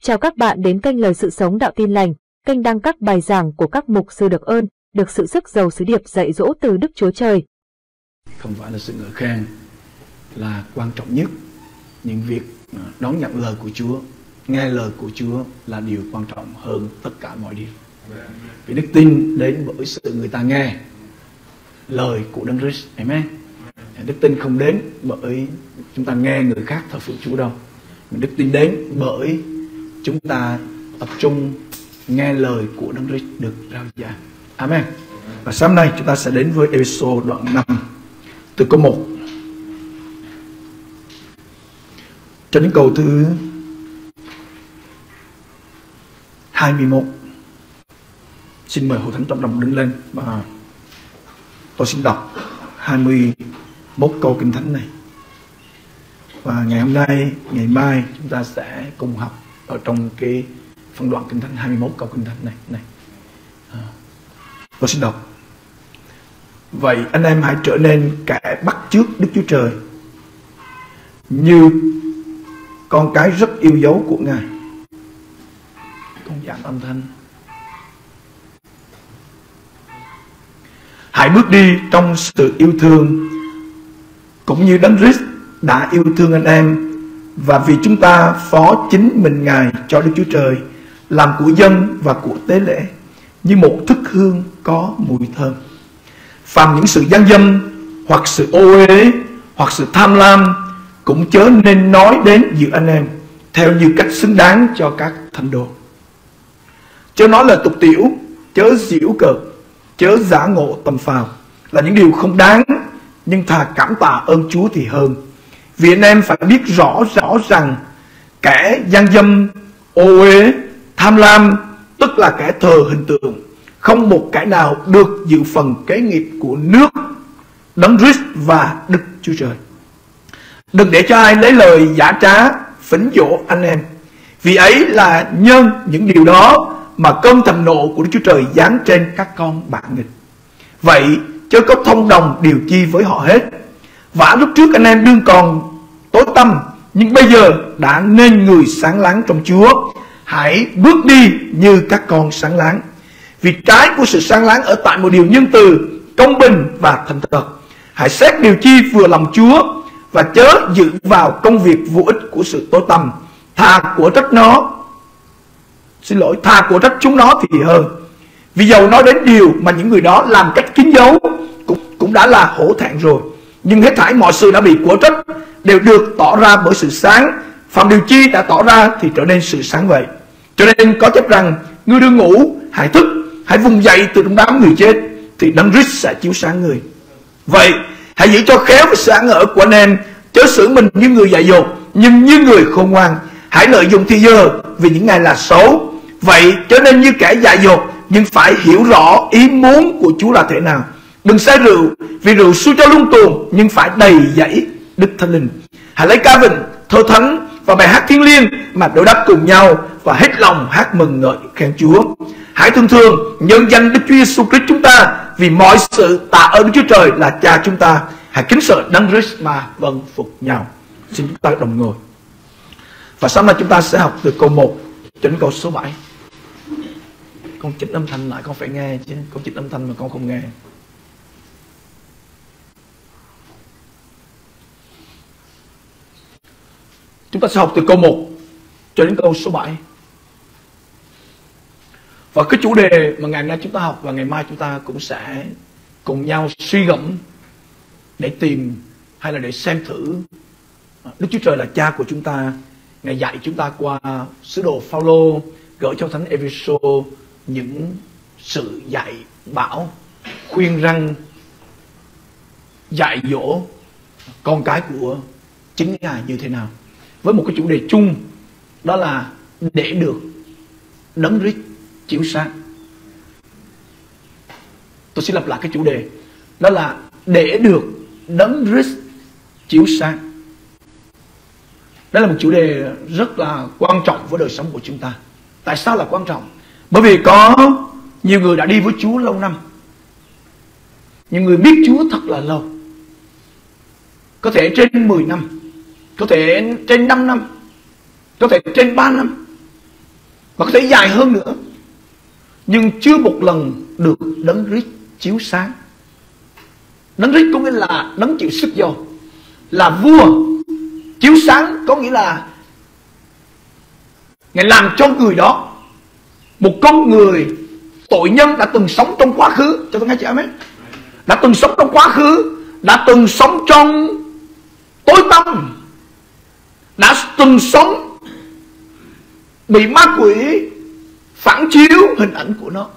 Chào các bạn đến kênh Lời Sự Sống Đạo Tin Lành, kênh đăng các bài giảng của các mục sư được ơn, được sự sức giàu sứ điệp dạy dỗ từ Đức Chúa Trời. Không phải là sự ngợi khen là quan trọng nhất. Những việc đón nhận lời của Chúa, nghe lời của Chúa là điều quan trọng hơn tất cả mọi điều. Vì đức tin đến bởi sự người ta nghe lời của Đấng Christ. Amen. Đức tin không đến bởi chúng ta nghe người khác thờ phượng Chúa đâu. Đức tin đến bởi chúng ta tập trung nghe lời của Đấng Christ được rao giảng. Amen. Và sáng nay chúng ta sẽ đến với Ê-phê-sô đoạn 5 từ câu 1 cho đến câu thứ 21. Xin mời Hội Thánh Trọng Đồng đứng lên và tôi xin đọc 21 câu Kinh Thánh này. Và ngày hôm nay, ngày mai chúng ta sẽ cùng học ở trong cái phân đoạn Kinh Thánh 21 câu Kinh Thánh này. Tôi xin đọc. Vậy anh em hãy trở nên kẻ bắt chước Đức Chúa Trời, như con cái rất yêu dấu của Ngài. Con giảm âm thanh. Hãy bước đi trong sự yêu thương, cũng như Đấng Christ đã yêu thương anh em, và vì chúng ta phó chính mình Ngài cho Đức Chúa Trời, làm của dân và của tế lễ, như một thức hương có mùi thơm. Phàm những sự gian dâm, hoặc sự ô uế, hoặc sự tham lam, cũng chớ nên nói đến giữa anh em, theo như cách xứng đáng cho các thánh đồ. Chớ nói lời tục tiểu, chớ giễu cợt, chớ giả ngộ tầm phào, là những điều không đáng, nhưng thà cảm tạ ơn Chúa thì hơn. Vì anh em phải biết rõ rằng kẻ gian dâm, ô uế, tham lam, tức là kẻ thờ hình tượng, không một kẻ nào được dự phần kế nghiệp của nước Đấng Christ và Đức Chúa Trời. Đừng để cho ai lấy lời giả trá phỉnh dỗ anh em, vì ấy là nhân những điều đó mà cơn thịnh nộ của Đức Chúa Trời giáng trên các con bạn nghịch. Vậy chớ có thông đồng điều chi với họ hết. Vả lúc trước anh em đương còn tối tăm, nhưng bây giờ đã nên người sáng láng trong Chúa. Hãy bước đi như các con sáng láng. Vì trái của sự sáng láng ở tại một điều nhân từ, công bình và thành thật. Hãy xét điều chi vừa lòng Chúa, và chớ dự vào công việc vô ích của sự tối tăm. Thà của trách chúng nó thì hơn. Vì dầu nói đến điều mà những người đó làm cách kín dấu, cũng đã là hổ thẹn rồi. Nhưng hết thảy mọi sự đã bị của trách đều được tỏ ra bởi sự sáng. Phạm điều chi đã tỏ ra thì trở nên sự sáng vậy. Cho nên có chép rằng, ngươi đương ngủ, hãy thức, hãy vùng dậy từ trong đám người chết, thì Đấng Christ sẽ chiếu sáng người. Vậy hãy giữ cho khéo cái sự ăn ở của anh em, chớ xử mình như người dại dột, nhưng như người khôn ngoan. Hãy lợi dụng thì giờ, vì những ngày là xấu. Vậy chớ nên như kẻ dại dột, nhưng phải hiểu rõ ý muốn của Chúa là thế nào. Đừng say rượu, vì rượu xui cho lung tuồng, nhưng phải đầy dẫy Đức Thánh Linh. Hãy lấy ca vịnh, thơ thánh và bài hát thiêng liêng mà đối đáp cùng nhau, và hết lòng hát mừng ngợi khen Chúa. Hãy thường nhân danh Đức Chúa Giêsu Christ chúng ta, vì mọi sự tạ ơn Đức Chúa Trời là Cha chúng ta. Hãy kính sợ Đấng Christ mà vâng phục nhau. Xin chúng ta đồng ngồi. Và sáng nay chúng ta sẽ học từ câu 1 đến câu số 7. Con chỉnh âm thanh lại, con phải nghe chứ. Con chỉnh âm thanh mà con không nghe. Chúng ta sẽ học từ câu 1 cho đến câu số 7. Và cái chủ đề mà ngày hôm nay chúng ta học và ngày mai chúng ta cũng sẽ cùng nhau suy gẫm để tìm hay là để xem thử Đức Chúa Trời là Cha của chúng ta. Ngài dạy chúng ta qua sứ đồ Phao-lô gửi cho thánh Ê-phê-sô những sự dạy bảo, khuyên răn, dạy dỗ con cái của chính Ngài như thế nào, với một cái chủ đề chung, đó là để được Đấng Christ chiếu sáng. Tôi xin lặp lại cái chủ đề, đó là để được Đấng Christ chiếu sáng. Đây là một chủ đề rất là quan trọng với đời sống của chúng ta. Tại sao là quan trọng? Bởi vì có nhiều người đã đi với Chúa lâu năm, nhiều người biết Chúa thật là lâu, có thể trên 10 năm, có thể trên 5 năm, có thể trên 3 năm. và có thể dài hơn nữa, nhưng chưa một lần được Đấng Christ chiếu sáng. Đấng Christ có nghĩa là đấng chịu sức dầu, là vua. Chiếu sáng có nghĩa là Ngài làm cho người đó, một con người tội nhân đã từng sống trong quá khứ, cho tôi nghe chị amen, đã từng sống trong quá khứ, đã từng sống trong tối tăm, đã từng sống bị ma quỷ phản chiếu hình ảnh của nó.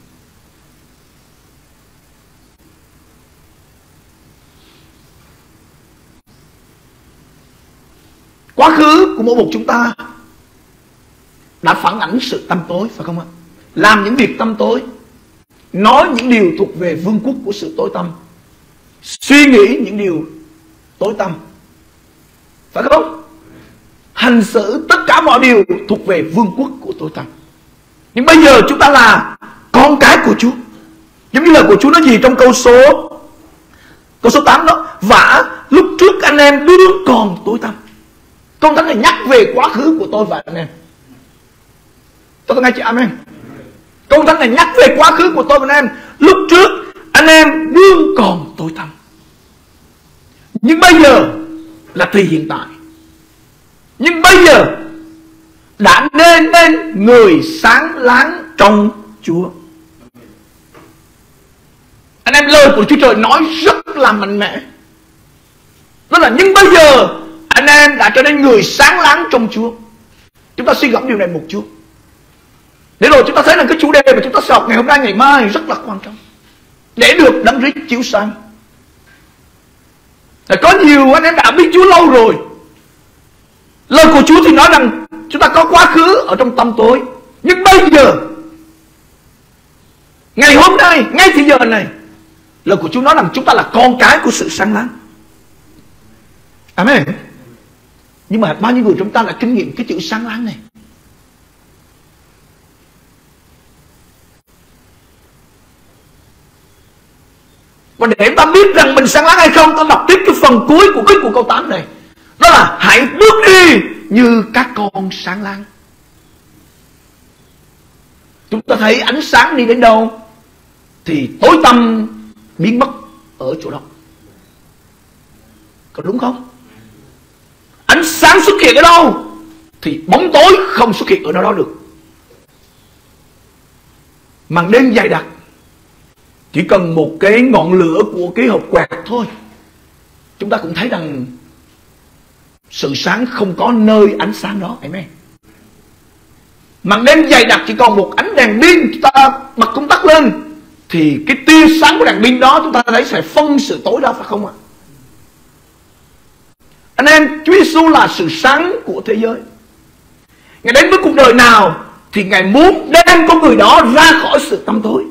Quá khứ của mỗi một chúng ta đã phản ảnh sự tăm tối, phải không ạ? Làm những việc tăm tối, nói những điều thuộc về vương quốc của sự tối tăm, suy nghĩ những điều tối tăm, phải không? Hành xử tất cả mọi điều thuộc về vương quốc của tối tăm. Nhưng bây giờ chúng ta là con cái của Chúa. Giống như lời của Chúa nói gì trong câu số 8 đó: và lúc trước anh em đương còn tối tăm. Câu Thánh này nhắc về quá khứ của tôi và anh em. Tôi nghe chị amen. Câu Thánh này nhắc về quá khứ của tôi và anh em. Lúc trước anh em đương còn tối tăm, nhưng bây giờ là thì hiện tại. Nhưng bây giờ đã nên người sáng láng trong Chúa. Anh em, lời của Chúa Trời nói rất là mạnh mẽ. Đó là nhưng bây giờ anh em đã trở nên người sáng láng trong Chúa. Chúng ta suy gẫm điều này một chút, để rồi chúng ta thấy là cái chủ đề mà chúng ta sẽ học ngày hôm nay, ngày mai rất là quan trọng, để được Đấng Christ chiếu sáng. Có nhiều anh em đã biết Chúa lâu rồi. Lời của Chúa thì nói rằng chúng ta có quá khứ ở trong tăm tối, nhưng bây giờ, ngày hôm nay, ngay thì giờ này, lời của Chúa nói rằng chúng ta là con cái của sự sáng láng. Amen. Nhưng mà bao nhiêu người chúng ta đã kinh nghiệm cái chữ sáng láng này? Và để ta biết rằng mình sáng láng hay không, ta đọc tiếp cái phần cuối của câu 8 này. Đó là hãy bước đi như các con sáng láng. Chúng ta thấy ánh sáng đi đến đâu thì tối tăm biến mất ở chỗ đó. Có đúng không? Ánh sáng xuất hiện ở đâu thì bóng tối không xuất hiện ở đâu đó được. Màn đêm dày đặc, chỉ cần một cái ngọn lửa của cái hộp quẹt thôi, chúng ta cũng thấy rằng sự sáng không có nơi ánh sáng đó. Amen. Màn đêm dày đặc, chỉ còn một ánh đèn pin chúng ta bật công tắc lên thì cái tia sáng của đèn pin đó chúng ta thấy sẽ phân sự tối đó, phải không ạ? Anh em, Chúa Giêsu là sự sáng của thế giới. Ngài đến với cuộc đời nào thì Ngài muốn đem con người đó ra khỏi sự tăm tối.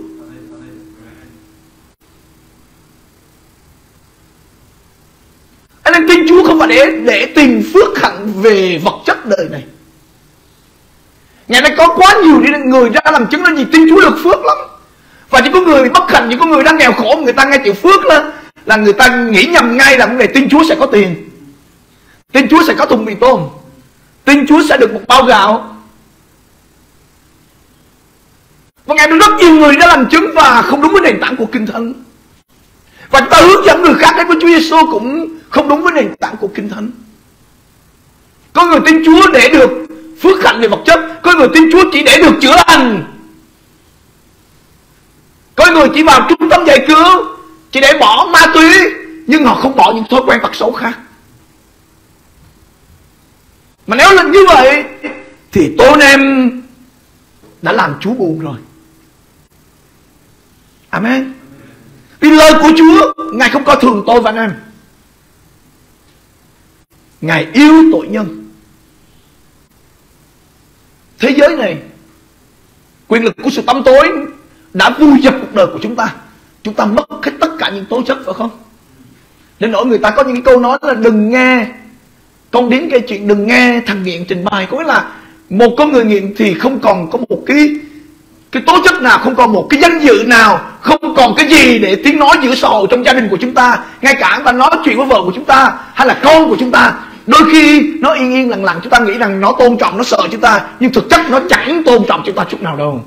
Anh em tin Chúa không phải để tìm phước hạnh về vật chất đời này. Ngày nay có quá nhiều người ra làm chứng là gì? Tin Chúa được phước lắm. Và chỉ có người bị bất hạnh, chỉ có người đang nghèo khổ, người ta nghe chịu phước là người ta nghĩ nhầm ngay là vấn đề tin Chúa sẽ có tiền, tin Chúa sẽ có thùng mì tôm, tin Chúa sẽ được một bao gạo. Và ngày nay rất nhiều người đã làm chứng và không đúng với nền tảng của Kinh Thánh. Và chúng ta hướng dẫn người khác đến với Chúa Giêsu cũng không đúng với nền tảng của Kinh Thánh. Có người tin Chúa để được phước hạnh về vật chất, có người tin Chúa chỉ để được chữa lành, có người chỉ vào trung tâm giải cứu chỉ để bỏ ma túy, nhưng họ không bỏ những thói quen tật xấu khác. Mà nếu là như vậy thì tôi anh em đã làm Chúa buồn rồi. Amen. Vì lời của Chúa, Ngài không coi thường tôi và anh em. Ngài yêu tội nhân. Thế giới này, quyền lực của sự tăm tối đã vùi dập cuộc đời của chúng ta. Chúng ta mất hết tất cả những tố chất, phải không? Đến nỗi người ta có những cái câu nói là đừng nghe con điếm kể chuyện, đừng nghe thằng nghiện trình bày. Có nghĩa là một con người nghiện thì không còn có một cái tố chất nào, không còn một cái danh dự nào, không còn cái gì để tiếng nói giữa xã hội trong gia đình của chúng ta. Ngay cả người ta nói chuyện với vợ của chúng ta hay là con của chúng ta, Đôi khi nó yên yên lặng lặng, chúng ta nghĩ rằng nó tôn trọng, nó sợ chúng ta, nhưng thực chất nó chẳng tôn trọng chúng ta chút nào đâu.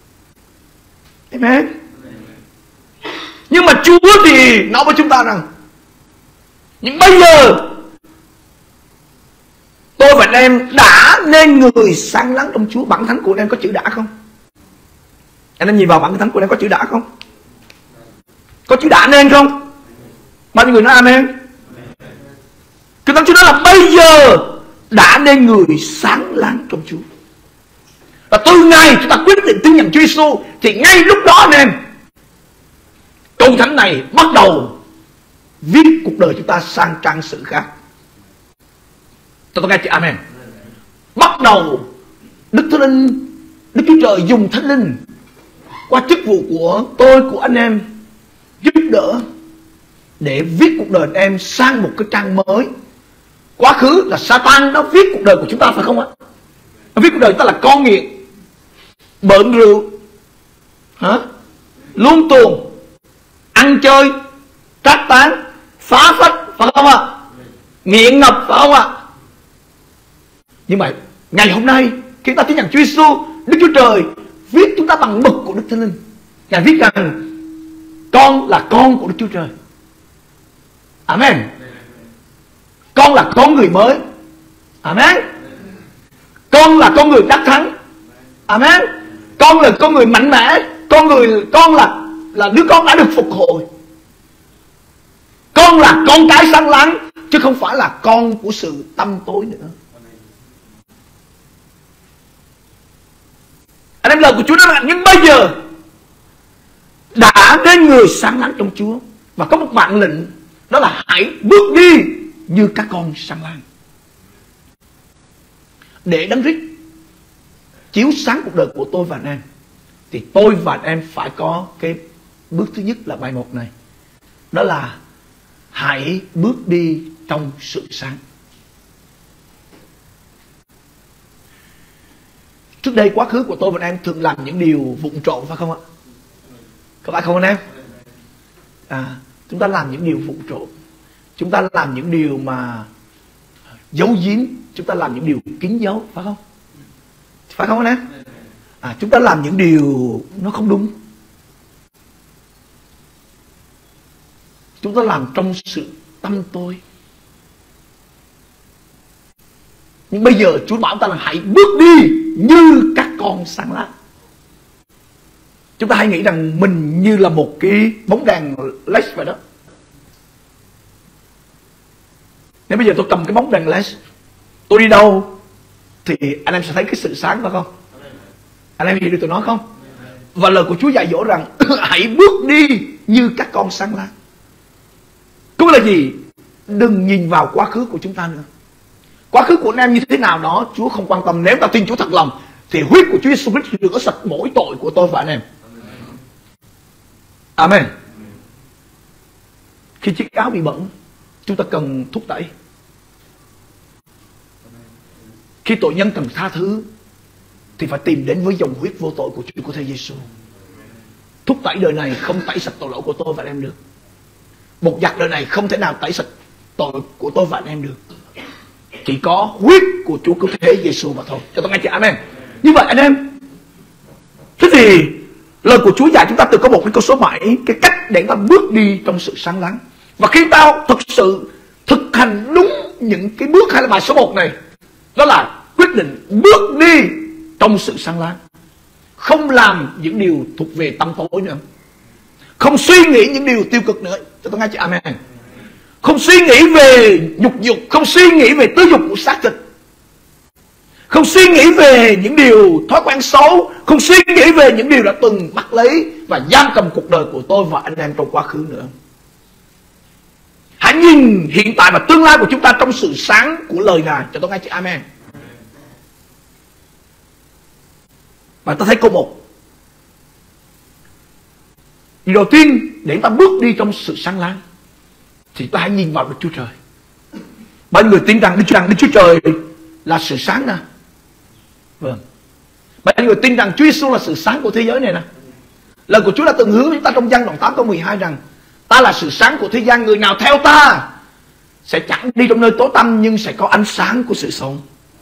Amen. Nhưng mà Chúa thì nói với chúng ta rằng, nhưng bây giờ tôi và anh em đã nên người sáng láng trong Chúa. Bản thánh của anh em có chữ đã không? Anh em nhìn vào bản thánh của anh em có chữ đã không? Có chữ đã nên không? Bao nhiêu người nói amen? Kinh Thánh Chúa nói là bây giờ đã nên người sáng láng trong Chúa. Và từ ngày chúng ta quyết định tin nhận Chúa Giêsu thì ngay lúc đó anh em, Câu Thánh này bắt đầu viết cuộc đời chúng ta sang trang sử khác. Tôi nghe chị amen. Bắt đầu Đức Thánh Linh, Đức Chúa Trời dùng Thánh Linh qua chức vụ của tôi, của anh em, giúp đỡ để viết cuộc đời anh em sang một cái trang mới. Quá khứ là Satan nó viết cuộc đời của chúng ta, phải không ạ? Nó viết cuộc đời chúng ta là con nghiện, bợn rượu, luôn tuồng, ăn chơi, trác tán, phá phách, phải không ạ? Nghiện ngập, phải không ạ? Nhưng mà ngày hôm nay khi ta tin nhận Chúa Giêsu, Đức Chúa Trời viết chúng ta bằng mực của Đức Thánh Linh. Ngài viết rằng con là con của Đức Chúa Trời. Amen. Con là con người mới. Amen. Con là con người đắc thắng. Amen. Con là con người mạnh mẽ. Con là đứa con đã được phục hồi. Con là con cái sáng láng, chứ không phải là con của sự tăm tối nữa. Anh em, lời của Chúa nói là nhưng bây giờ đã đến người sáng láng trong Chúa. Và có một mạng lệnh, đó là hãy bước đi như các con sáng láng. Để Đấng Christ chiếu sáng cuộc đời của tôi và anh em, thì tôi và anh em phải có cái bước thứ nhất là bài 1 này. Đó là hãy bước đi trong sự sáng. Trước đây quá khứ của tôi và anh em thường làm những điều vụng trộm, phải không ạ? Các bạn không anh em? Chúng ta làm những điều vụng trộm, chúng ta làm những điều mà giấu giếm, chúng ta làm những điều kín giấu, phải không? Phải không anh em? Chúng ta làm những điều nó không đúng. Chúng ta làm trong sự tăm tối. Nhưng bây giờ Chúa bảo chúng ta là hãy bước đi như các con sáng láng. Chúng ta hãy nghĩ rằng mình như là một cái bóng đèn LED vậy đó. Nếu bây giờ tôi cầm cái bóng đèn LED, tôi đi đâu thì anh em sẽ thấy cái sự sáng, phải không? Anh em hiểu được tôi nói không? Và lời của Chúa dạy dỗ rằng hãy bước đi như các con sáng láng. Có nghĩa là gì? Đừng nhìn vào quá khứ của chúng ta nữa. Quá khứ của anh em như thế nào đó Chúa không quan tâm. Nếu ta tin Chúa thật lòng thì huyết của Chúa Giêsu Christ rửa sạch mỗi tội của tôi và anh em. Amen. Khi chiếc áo bị bẩn, chúng ta cần thúc tẩy. Khi tội nhân cần tha thứ thì phải tìm đến với dòng huyết vô tội của Chúa, của Thầy Giêsu. Thúc tẩy đời này không tẩy sạch tội lỗi của tôi và anh em được. Bột giặt đời này không thể nào tẩy sạch tội của tôi và anh em được. Chỉ có huyết của Chúa cứu thế Giêsu mà thôi. Cho tôi nghe chị amen. Như vậy anh em, thế thì lời của Chúa dạy chúng ta từ câu 1 đến câu số 7, cái cách để ta bước đi trong sự sáng láng. Và khi ta thực sự thực hành đúng những cái bước hay là bài số 1 này, đó là quyết định bước đi trong sự sáng láng. Không làm những điều thuộc về tăm tối nữa. Không suy nghĩ những điều tiêu cực nữa. Cho tôi nghe chị amen. Không suy nghĩ về nhục dục, không suy nghĩ về tư dục của xác thịt, không suy nghĩ về những điều thói quen xấu, không suy nghĩ về những điều đã từng bắt lấy và giam cầm cuộc đời của tôi và anh em trong quá khứ nữa. Hãy nhìn hiện tại và tương lai của chúng ta trong sự sáng của lời Ngài. Cho tôi nghe chị amen. Và ta thấy câu 1. Điều đầu tiên để ta bước đi trong sự sáng láng thì ta hãy nhìn vào Đức Chúa Trời. Bao nhiêu người tin rằng Đức Chúa Trời là sự sáng nè? Vâng. Bao nhiêu người tin rằng Chúa Giêsu là sự sáng của thế giới này nè? Lời của Chúa đã từng hứa chúng ta trong Giăng đoạn 8 câu 12 rằng ta là sự sáng của thế gian, người nào theo ta sẽ chẳng đi trong nơi tối tăm, nhưng sẽ có ánh sáng của sự sống.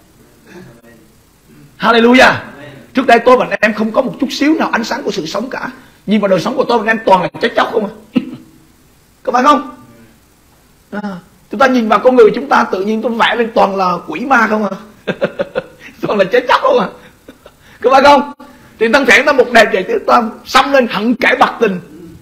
Hallelujah. Trước đây tôi và anh em không có một chút xíu nào ánh sáng của sự sống cả. Nhưng mà đời sống của tôi và anh em toàn là chết chóc không à. Có phải không? Chúng ta nhìn vào con người chúng ta tự nhiên tôi vẽ lên toàn là quỷ ma không à. Toàn là chết chóc không à. Có phải không? Thì thân thể ta một đẹp vậy, ta xăm lên hận kẻ bạc tình.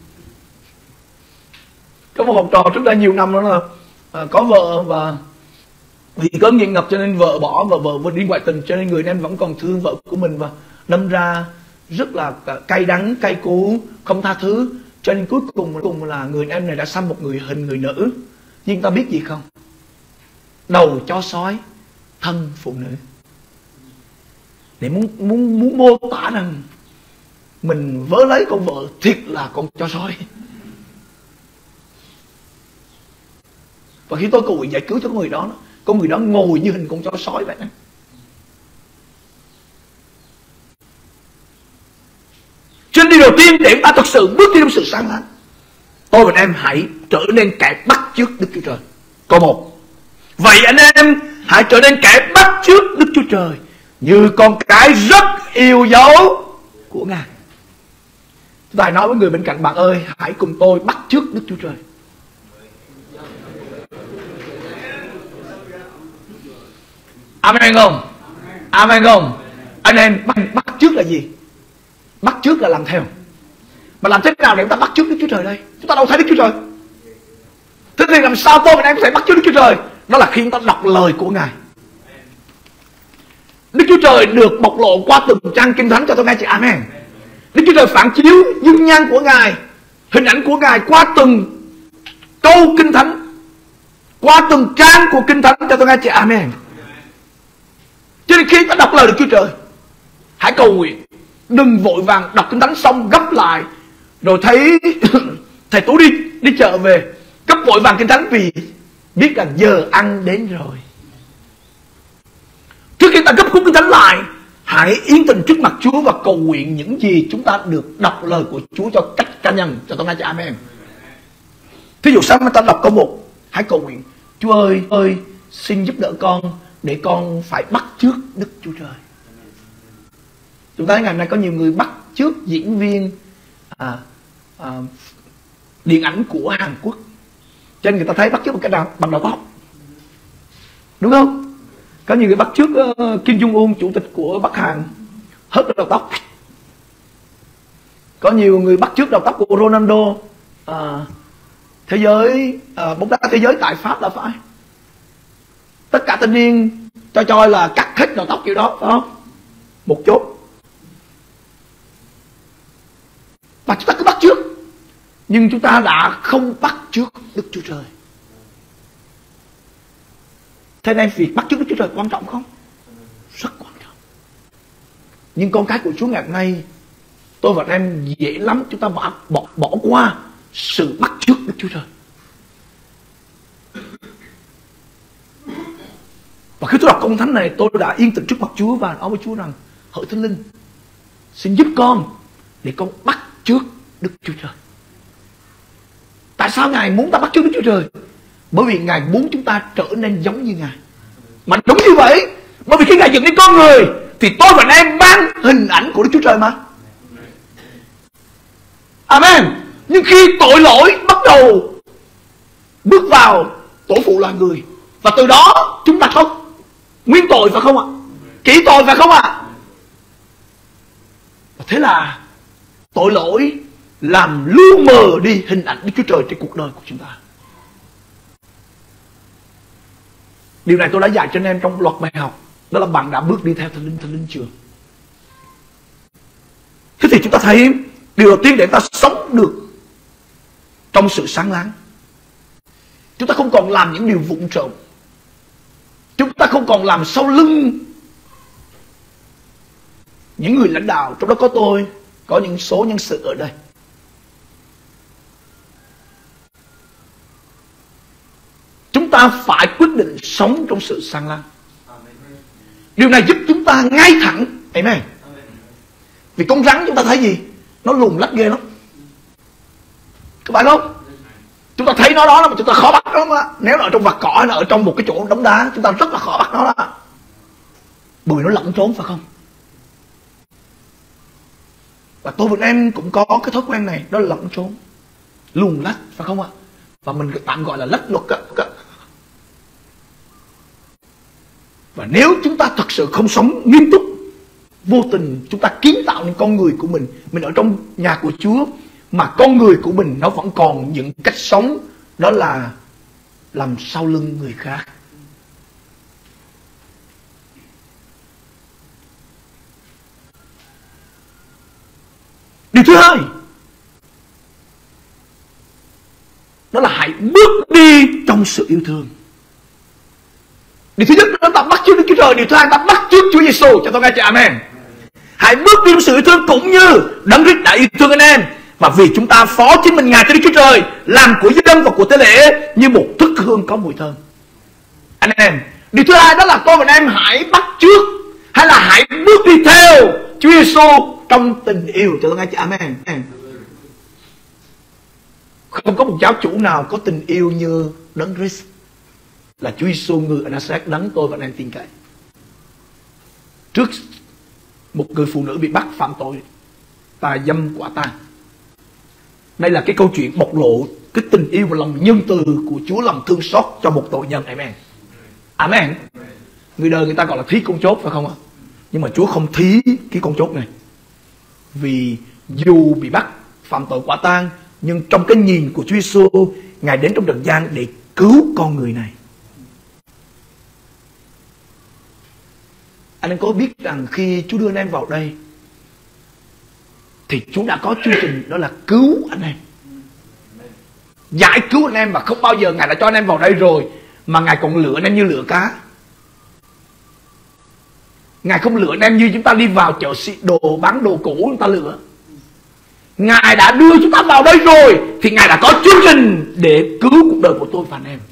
Có một học trò trước đây nhiều năm đó là có vợ, và vì cơn nghiện ngập cho nên vợ bỏ, và vợ đi ngoại tình, cho nên người anh em vẫn còn thương vợ của mình, và đâm ra rất là cay đắng, cay cú, không tha thứ. Cho nên cuối cùng là người anh em này đã xăm một người nữ. Nhưng ta biết gì không? Đầu chó sói, thân phụ nữ. Để muốn mô tả rằng mình vớ lấy con vợ thiệt là con chó sói. Và khi tôi cầu nguyện giải cứu cho con người đó ngồi như hình con chó sói vậy. Trên đi đầu tiên để chúng ta thật sự bước đi trong sự sáng láng, tôi và anh em hãy trở nên kẻ bắt chước Đức Chúa Trời. Câu 1. Vậy anh em hãy trở nên kẻ bắt chước Đức Chúa Trời như con cái rất yêu dấu của Ngài. Chúng ta hãy nói với người bên cạnh: bạn ơi, hãy cùng tôi bắt chước Đức Chúa Trời. Amen không? Amen không? Anh em bắt chước là gì? Bắt chước là làm theo. Mà làm thế nào để chúng ta bắt chước Đức Chúa Trời đây? Chúng ta đâu thấy Đức Chúa Trời. Thế thì làm sao tôi và em có thể bắt chước Đức Chúa Trời? Đó là khi chúng ta đọc lời của Ngài. Đức Chúa Trời được bộc lộ qua từng trang Kinh Thánh cho tôi nghe chị. Amen. Đức Chúa Trời phản chiếu dung nhan của Ngài, hình ảnh của Ngài qua từng câu Kinh Thánh, qua từng trang của Kinh Thánh cho tôi nghe chị. Amen. Cho nên khi ta đọc lời Đức Chúa Trời, hãy cầu nguyện. Đừng vội vàng đọc Kinh Thánh xong gấp lại, rồi thấy thầy Tú đi chợ về gấp vội vàng Kinh Thánh vì biết rằng giờ ăn đến rồi. Trước khi ta gấp cuốn Kinh Thánh lại, hãy yên tình trước mặt Chúa và cầu nguyện những gì chúng ta được đọc lời của Chúa cho cách cá nhân. Cho tôi nghe cho amen. Thí dụ sáng ta đọc câu 1, hãy cầu nguyện: Chúa ơi, xin giúp đỡ con để con phải bắt chước Đức Chúa Trời. Chúng ta thấy ngày hôm nay có nhiều người bắt chước diễn viên điện ảnh của Hàn Quốc, cho nên người ta thấy bắt chước một cái nào bằng đầu tóc, đúng không? Có nhiều người bắt chước Kim Jong Un, chủ tịch của Bắc Hàn, hớt đầu tóc. Có nhiều người bắt chước đầu tóc của Ronaldo, thế giới bóng đá thế giới tại Pháp là phải. Tất cả thanh niên cho là cắt hết đầu tóc kiểu đó, phải không? Một chốt. Và chúng ta cứ bắt chước, nhưng chúng ta đã không bắt chước Đức Chúa Trời. Thế nên việc bắt chước Đức Chúa Trời quan trọng không? Rất quan trọng. Nhưng con cái của Chúa ngày hôm nay, tôi và em dễ lắm chúng ta bỏ qua sự bắt chước Đức Chúa Trời. Và khi tôi đọc câu Thánh này, tôi đã yên tĩnh trước mặt Chúa và nói với Chúa rằng: hỡi Thánh Linh, xin giúp con để con bắt chước Đức Chúa Trời. Tại sao Ngài muốn ta bắt chước Đức Chúa Trời? Bởi vì Ngài muốn chúng ta trở nên giống như Ngài. Mà đúng như vậy, bởi vì khi Ngài dựng nên con người thì tôi và em mang hình ảnh của Đức Chúa Trời mà. Amen. Nhưng khi tội lỗi bắt đầu bước vào, tổ phụ là người, và từ đó chúng ta có nguyên tội phải không ạ? Kỹ tội phải không ạ? Và thế là tội lỗi làm lu mờ đi hình ảnh Đức Chúa Trời trên cuộc đời của chúng ta. Điều này tôi đã dạy cho anh em trong loạt bài học. Đó là bạn đã bước đi theo Thánh Linh chưa? Thế thì chúng ta thấy điều đầu tiên để ta sống được trong sự sáng láng, chúng ta không còn làm những điều vụng trộm. Chúng ta không còn làm sau lưng những người lãnh đạo, trong đó có tôi, có những số nhân sự ở đây. Chúng ta phải quyết định sống trong sự sáng láng. Điều này giúp chúng ta ngay thẳng. Amen. Vì con rắn chúng ta thấy gì? Nó lùn lách ghê lắm, có phải không? Chúng ta thấy nó đó mà chúng ta khó bắt nó lắm á. Nếu là ở trong vạt cỏ hay là ở trong một cái chỗ đống đá, chúng ta rất là khó bắt nó đó. Bởi vì nó lẫn trốn, phải không? Và tôi và em cũng có cái thói quen này, đó là lẫn trốn, luồn lách, phải không ạ? Và mình tạm gọi là lách luật á. Và nếu chúng ta thật sự không sống nghiêm túc, vô tình chúng ta kiến tạo nên con người của mình ở trong nhà của Chúa, mà con người của mình nó vẫn còn những cách sống, đó là làm sau lưng người khác. Điều thứ hai, đó là hãy bước đi trong sự yêu thương. Điều thứ nhất là ta bắt chước Đức Chúa Trời. Điều thứ hai, ta bắt chước Chúa Giêsu. Cho tôi nghe chữ amen. Hãy bước đi trong sự yêu thương cũng như Đấng Christ đã yêu thương anh em. Và vì chúng ta phó chính mình Ngài cho Đức Chúa Trời, làm của dân và của tế lễ như một thức hương có mùi thơm. Anh em, điều thứ hai đó là tôi và anh em hãy bắt chước, hay là hãy bước đi theo Chúa Giêsu trong tình yêu. Cho tôi nghe chữ amen. Không có một giáo chủ nào có tình yêu như Đấng Christ, là Chúa Giêsu người ở Nazareth, đấng tôi và anh em tin cậy. Trước một người phụ nữ bị bắt phạm tội tà dâm quả tang, đây là cái câu chuyện bộc lộ cái tình yêu và lòng nhân từ của Chúa, lòng thương xót cho một tội nhân. Amen. Amen. Người đời người ta gọi là thí con chốt, phải không ạ? Nhưng mà Chúa không thí cái con chốt này, vì dù bị bắt phạm tội quả tang, nhưng trong cái nhìn của Chúa Giêsu, Ngài đến trong trần gian để cứu con người này. Anh em có biết rằng khi Chúa đưa anh em vào đây thì Chúa đã có chương trình, đó là cứu anh em, giải cứu anh em. Và không bao giờ Ngài đã cho anh em vào đây rồi mà Ngài còn lựa anh em như lựa cá. Ngài không lựa anh em như chúng ta đi vào chợ đồ bán đồ cũ chúng ta lựa. Ngài đã đưa chúng ta vào đây rồi thì Ngài đã có chương trình để cứu cuộc đời của tôi và anh em.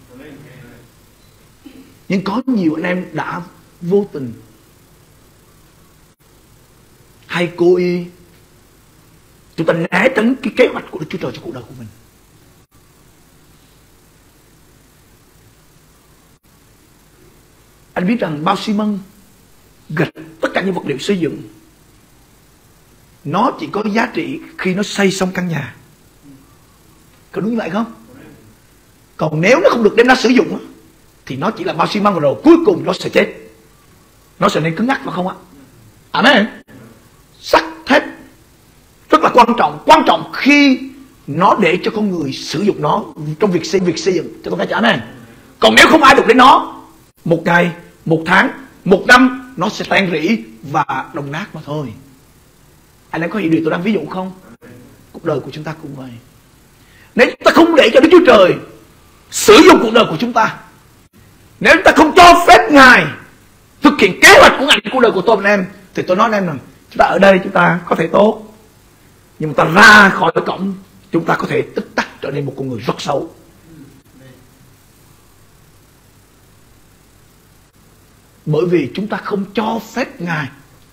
Nhưng có nhiều anh em đã vô tình hay cố ý, chúng ta né tránh cái kế hoạch của Đức Chúa Trời cho cuộc đời của mình. Anh biết rằng bao xi măng, gạch, tất cả những vật liệu xây dựng, nó chỉ có giá trị khi nó xây xong căn nhà. Có đúng như vậy không? Còn nếu nó không được đem ra sử dụng thì nó chỉ là bao xi măng, rồi cuối cùng nó sẽ chết, nó sẽ nên cứng ngắc, phải không ạ? Amen. Sắt thép rất là quan trọng khi nó để cho con người sử dụng nó trong việc xây dựng. Cho tôi nghe chả amen. Còn nếu không ai đụng đến nó, một ngày, một tháng, một năm, nó sẽ tan rỉ và đồng nát mà thôi. Anh em có hiểu điều tôi đang ví dụ không? Cuộc đời của chúng ta cũng vậy. Nếu chúng ta không để cho Đức Chúa Trời sử dụng cuộc đời của chúng ta, nếu chúng ta không cho phép Ngài thực hiện kế hoạch của Ngài cuộc đời của tôi và anh em, thì tôi nói anh em rằng chúng ta ở đây chúng ta có thể tốt, nhưng mà ta ra khỏi cái cổng, chúng ta có thể tích tắc trở nên một con người rất xấu. Bởi vì chúng ta không cho phép Ngài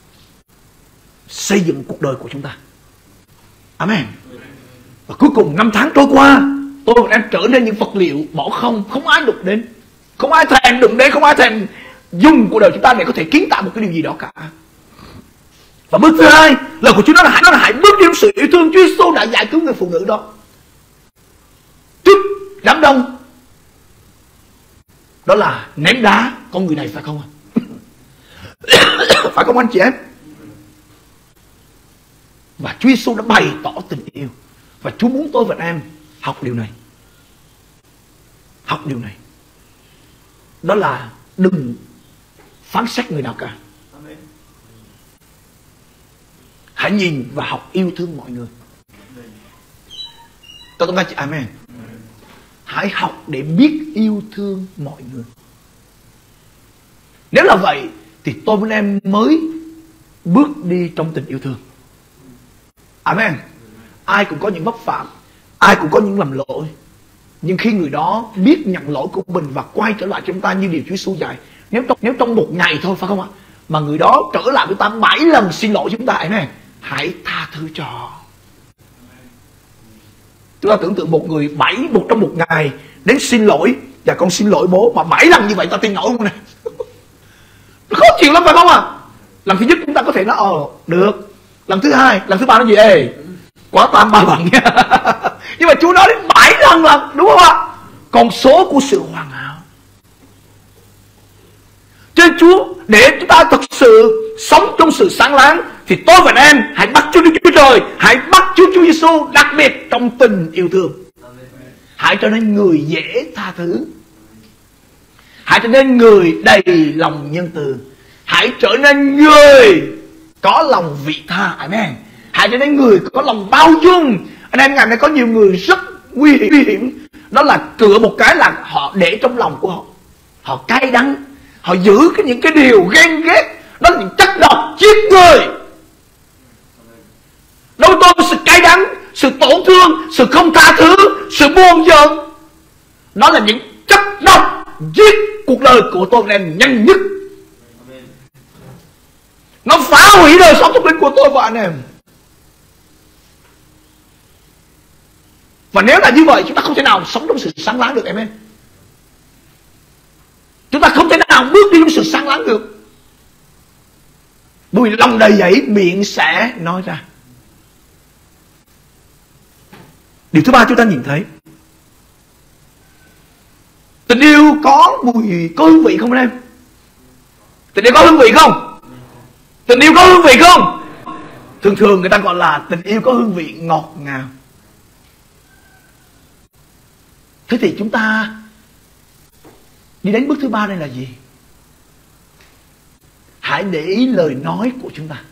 xây dựng cuộc đời của chúng ta. Amen. Và cuối cùng 5 tháng trôi qua, tôi và em trở nên những vật liệu bỏ không ai đụng đến, không ai thèm đụng đến, không ai thèm dùng cuộc đời chúng ta để có thể kiến tạo một cái điều gì đó cả. Và bước thứ hai, lời của Chúa nói là hãy bước đi trong sự yêu thương. Chúa Giêsu đã giải cứu người phụ nữ đó trước đám đông, đó là ném đá con người này, phải không ạ? Phải không anh chị em? Và Chúa Giêsu đã bày tỏ tình yêu, và Chúa muốn tôi và anh em học điều này. Học điều này, đó là đừng phán xét người nào cả. Hãy nhìn và học yêu thương mọi người. Tôi nói chị amen. Hãy học để biết yêu thương mọi người. Nếu là vậy thì tôi với em mới bước đi trong tình yêu thương. Amen. Ai cũng có những vấp phạm, ai cũng có những lầm lỗi, nhưng khi người đó biết nhận lỗi của mình và quay trở lại chúng ta như điều Chúa Giêsu dạy, nếu trong một ngày thôi, phải không ạ, mà người đó trở lại với ta 7 lần xin lỗi chúng ta, amen, hãy tha thứ cho. Chúng ta tưởng tượng một người một trong một ngày đến xin lỗi, và con xin lỗi bố, mà 7 lần như vậy ta tin nổi không nè? Khó chịu lắm phải không ạ? Lần thứ nhất chúng ta có thể nói được, lần thứ hai, lần thứ ba nó gì? Ê, quá tam 3 lần nha. Nhưng mà Chúa nói đến 7 lần lần, đúng không ạ? Con số của sự hoàn hảo. Cho nên Chúa, để chúng ta thực sự sống trong sự sáng láng, thì tôi và em hãy bắt Chúa Đức Chúa Trời, hãy bắt Chúa Giêsu, đặc biệt trong tình yêu thương. Hãy trở nên người dễ tha thứ. Hãy trở nên người đầy lòng nhân từ. Hãy trở nên người có lòng vị tha. Amen. Hãy trở nên người có lòng bao dung. Anh em, ngày nay có nhiều người rất nguy hiểm. Đó là cửa một cái là họ để trong lòng của họ, họ cay đắng, họ giữ những cái điều ghen ghét. Đó là những chất độc giết người. Đối với tôi, sự cay đắng, sự tổn thương, sự không tha thứ, sự buồn giận, đó là những chất độc giết cuộc đời của tôi và em nhanh nhất. Nó phá hủy đời sống tâm linh của tôi và anh em. Và nếu là như vậy, chúng ta không thể nào sống trong sự sáng láng được, em. Chúng ta không thể nào bước đi trong sự sáng láng được. Bởi vì lòng đầy dẫy, miệng sẽ nói ra. Điều thứ ba chúng ta nhìn thấy, tình yêu có hương vị không anh em? Tình yêu có hương vị không? Tình yêu có hương vị không? Thường thường người ta gọi là tình yêu có hương vị ngọt ngào. Thế thì chúng ta đi đến bước thứ ba đây là gì? Hãy để ý lời nói của chúng ta.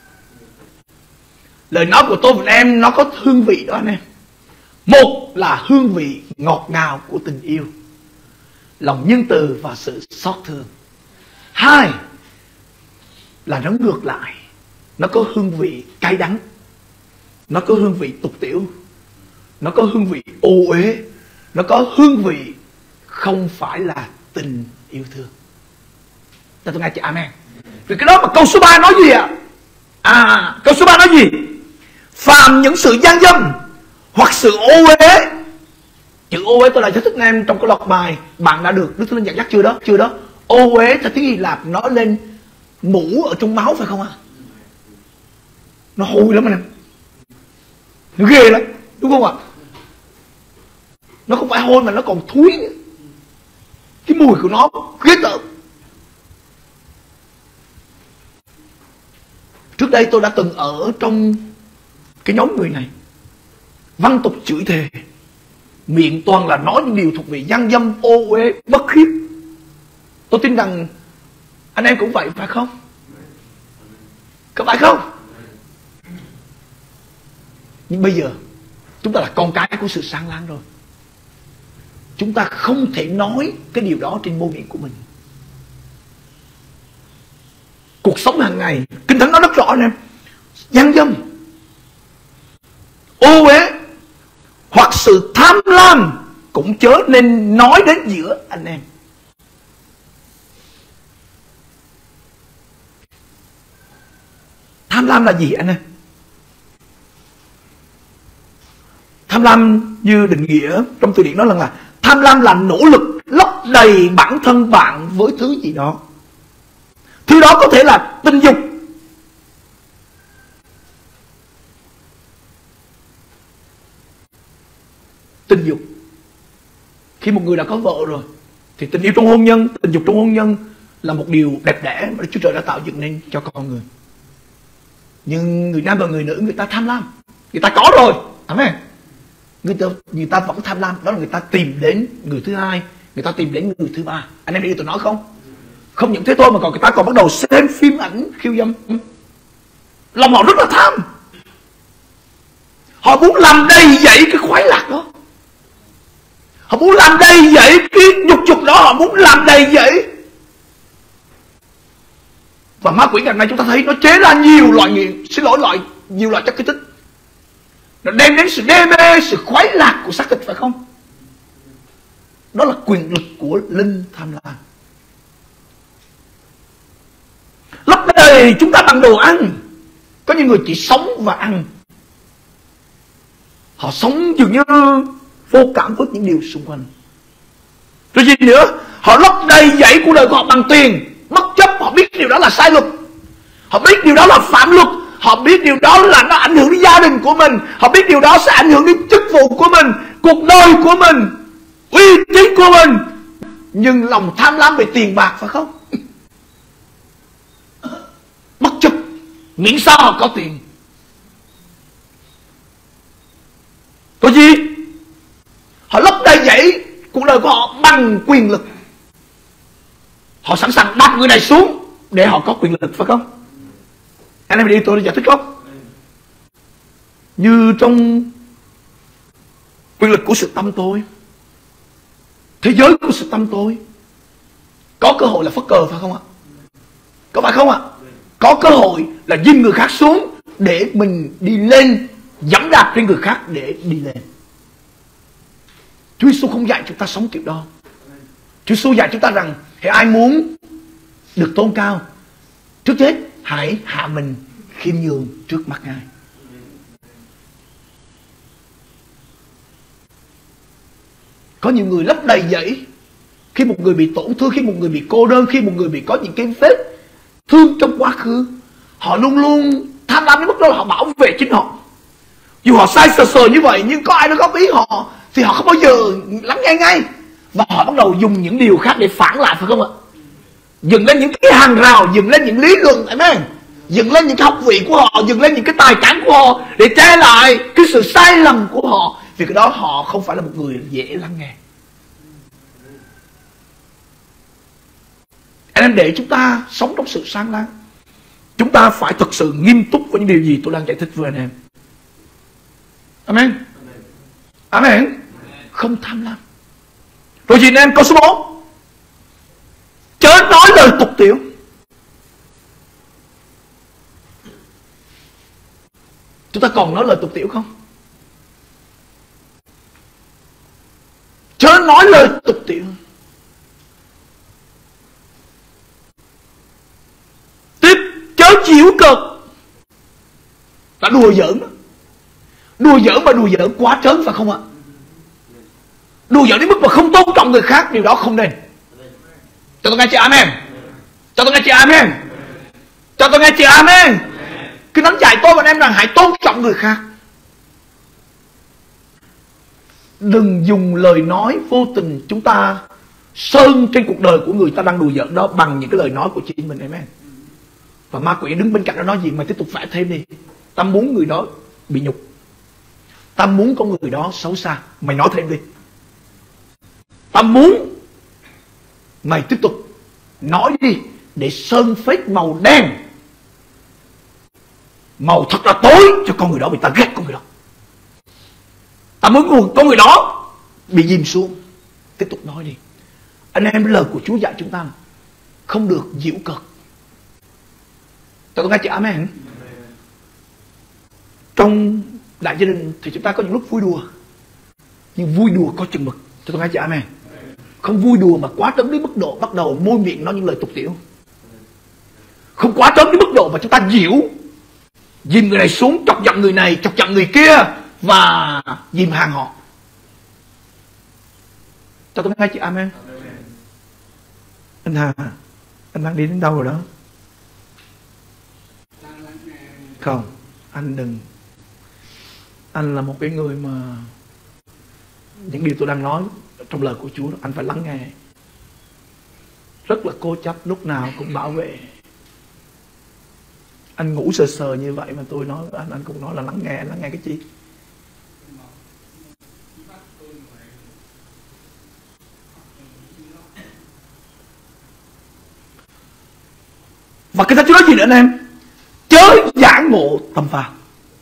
Lời nói của tôi và em nó có hương vị đó anh em. Một là hương vị ngọt ngào của tình yêu, lòng nhân từ và sự xót thương. Hai là nó ngược lại, nó có hương vị cay đắng, nó có hương vị tục tiểu, nó có hương vị ô uế, nó có hương vị không phải là tình yêu thương. Tôi nghe chị amen. Vì cái đó mà câu số 3 nói gì ạ? Câu số 3 nói gì? Phàm những sự gian dâm hoặc sự ô uế. Chữ ô uế tôi lại giải thích em trong cái loạt bài bạn đã được Đức Thánh Linh dẫn dắt chưa đó? Chưa đó. Ô uế theo tiếng Hy Lạp nói lên mũ ở trong máu phải không ạ? Nó hôi lắm anh em, nó ghê lắm, đúng không ạ? Nó không phải hôi mà nó còn thúi nữa. Cái mùi của nó ghê tởm. Trước đây tôi đã từng ở trong cái nhóm người này, văn tục chửi thề, miệng toàn là nói những điều thuộc về gian dâm, ô uế, bất khiết. Tôi tin rằng anh em cũng vậy phải không? Có phải không? Nhưng bây giờ chúng ta là con cái của sự sáng láng rồi. Chúng ta không thể nói cái điều đó trên môi miệng của mình. Cuộc sống hàng ngày, Kinh Thánh nói rất rõ anh em, gian dâm, ô uế hoặc sự tham lam cũng chớ nên nói đến giữa anh em. Tham lam là gì anh em? Tham lam như định nghĩa trong từ điển nói là tham lam là nỗ lực lấp đầy bản thân bạn với thứ gì đó. Thứ đó có thể là tình dục, tình dục. Khi một người đã có vợ rồi thì tình yêu trong hôn nhân, tình dục trong hôn nhân là một điều đẹp đẽ mà Chúa Trời đã tạo dựng nên cho con người. Nhưng người nam và người nữ, người ta tham lam, người ta có rồi, amen. Người ta vẫn tham lam, đó là người ta tìm đến người thứ hai, người ta tìm đến người thứ ba. Anh em hiểu tôi nói không? Không những thế thôi mà còn người ta còn bắt đầu xem phim ảnh khiêu dâm. Lòng họ rất là tham. Họ muốn làm đầy dẫy cái khoái lạc đó, họ muốn làm đầy dẫy cái nhục dục đó, họ muốn làm đầy dẫy. Và ma quỷ ngày nay chúng ta thấy nó chế ra nhiều loại nghiện, nhiều loại chất kích thích. Nó đem đến sự đê mê, sự khoái lạc của xác thịt phải không? Đó là quyền lực của linh tham lam. Lấp đầy chúng ta bằng đồ ăn. Có những người chỉ sống và ăn. Họ sống dường như vô cảm với những điều xung quanh. Rồi gì nữa? Họ lấp đầy dãy cuộc đời của họ bằng tiền, bất chấp họ biết điều đó là sai luật. Họ biết điều đó là phạm luật. Họ biết điều đó là nó ảnh hưởng đến gia đình của mình. Họ biết điều đó sẽ ảnh hưởng đến chức vụ của mình, cuộc đời của mình, uy tín của mình. Nhưng lòng tham lam về tiền bạc, phải không? Bất chấp, miễn sao họ có tiền. Có gì? Họ lấp đầy dãy cuộc đời của họ bằng quyền lực. Họ sẵn sàng đạp người này xuống để họ có quyền lực, phải không? Anh em đi tôi giải thích không? Như trong quyền lực của sự tâm tôi, thế giới của sự tâm tôi, có cơ hội là phất cờ, phải không ạ? Có phải không ạ? Có cơ hội là dìm người khác xuống để mình đi lên, giẫm đạp trên người khác để đi lên. Chúa Giêsu không dạy chúng ta sống kiểu đó. Chúa Giêsu dạy chúng ta rằng hãy ai muốn được tôn cao, trước hết hãy hạ mình khiêm nhường trước mặt Ngài. Có nhiều người lấp đầy dẫy. Khi một người bị tổn thương, khi một người bị cô đơn, khi một người bị có những cái vết thương trong quá khứ, họ luôn luôn tham lam đến mức độ họ bảo vệ chính họ. Dù họ sai sờ như vậy, nhưng có ai đó góp ý họ thì họ không bao giờ lắng nghe ngay. Và họ bắt đầu dùng những điều khác để phản lại, phải không ạ? Dựng lên những cái hàng rào, dựng lên những lý luận, amen, dựng lên những cái học vị của họ, dựng lên những cái tài cán của họ để che lại cái sự sai lầm của họ. Vì cái đó họ không phải là một người dễ lắng nghe. Anh em, để chúng ta sống trong sự sáng láng, chúng ta phải thực sự nghiêm túc với những điều gì tôi đang giải thích với anh em. Amen. Amen. Không tham lam. Rồi gì anh em? Câu số 4, chớ nói lời tục tiểu. Chúng ta còn nói lời tục tiểu không? Chớ nói lời tục tiểu. Tiếp, chớ giễu cợt. Là đùa giỡn. Đùa giỡn mà đùa giỡn quá trớn, phải không ạ? Đùa giỡn đến mức mà không tôn trọng người khác, điều đó không nên. Cho tôi nghe chị amen. Cho tôi nghe chị amen. Cho tôi nghe chị amen. Cứ nói dạy tôi và em rằng hãy tôn trọng người khác. Đừng dùng lời nói vô tình chúng ta sơn trên cuộc đời của người ta đang đùa giỡn đó bằng những cái lời nói của chính mình, amen. Và ma quỷ đứng bên cạnh đó nói gì? Mày tiếp tục vẽ thêm đi. Ta muốn người đó bị nhục, ta muốn con người đó xấu xa, mày nói thêm đi. Ta muốn mày tiếp tục nói đi để sơn phết màu đen, màu thật là tối cho con người đó bị ta ghét con người đó. Ta muốn con người đó bị dìm xuống. Tiếp tục nói đi. Anh em, lời của Chúa dạy chúng ta không được giễu cợt. Tôi có nghe chị amen. Trong đại gia đình thì chúng ta có những lúc vui đùa, nhưng vui đùa có chừng mực. Cho tôi nghe chị amen. Không vui đùa mà quá trớn đến mức độ bắt đầu môi miệng nói những lời tục tiểu. Không quá trớn đến mức độ mà chúng ta giễu, dìm người này xuống, chọc giận người này, chọc giận người kia và dìm hàng họ. Cho tôi nghe chị amen. Anh Hà, anh đang đi đến đâu rồi đó? Không, anh đừng. Anh là một cái người mà những điều tôi đang nói trong lời của Chúa, anh phải lắng nghe. Rất là cố chấp, lúc nào cũng bảo vệ. Anh ngủ sờ sờ như vậy mà tôi nói anh cũng nói là lắng nghe cái chi? Và cái Chúa nói gì nữa anh em? Chớ giả ngộ tầm phào.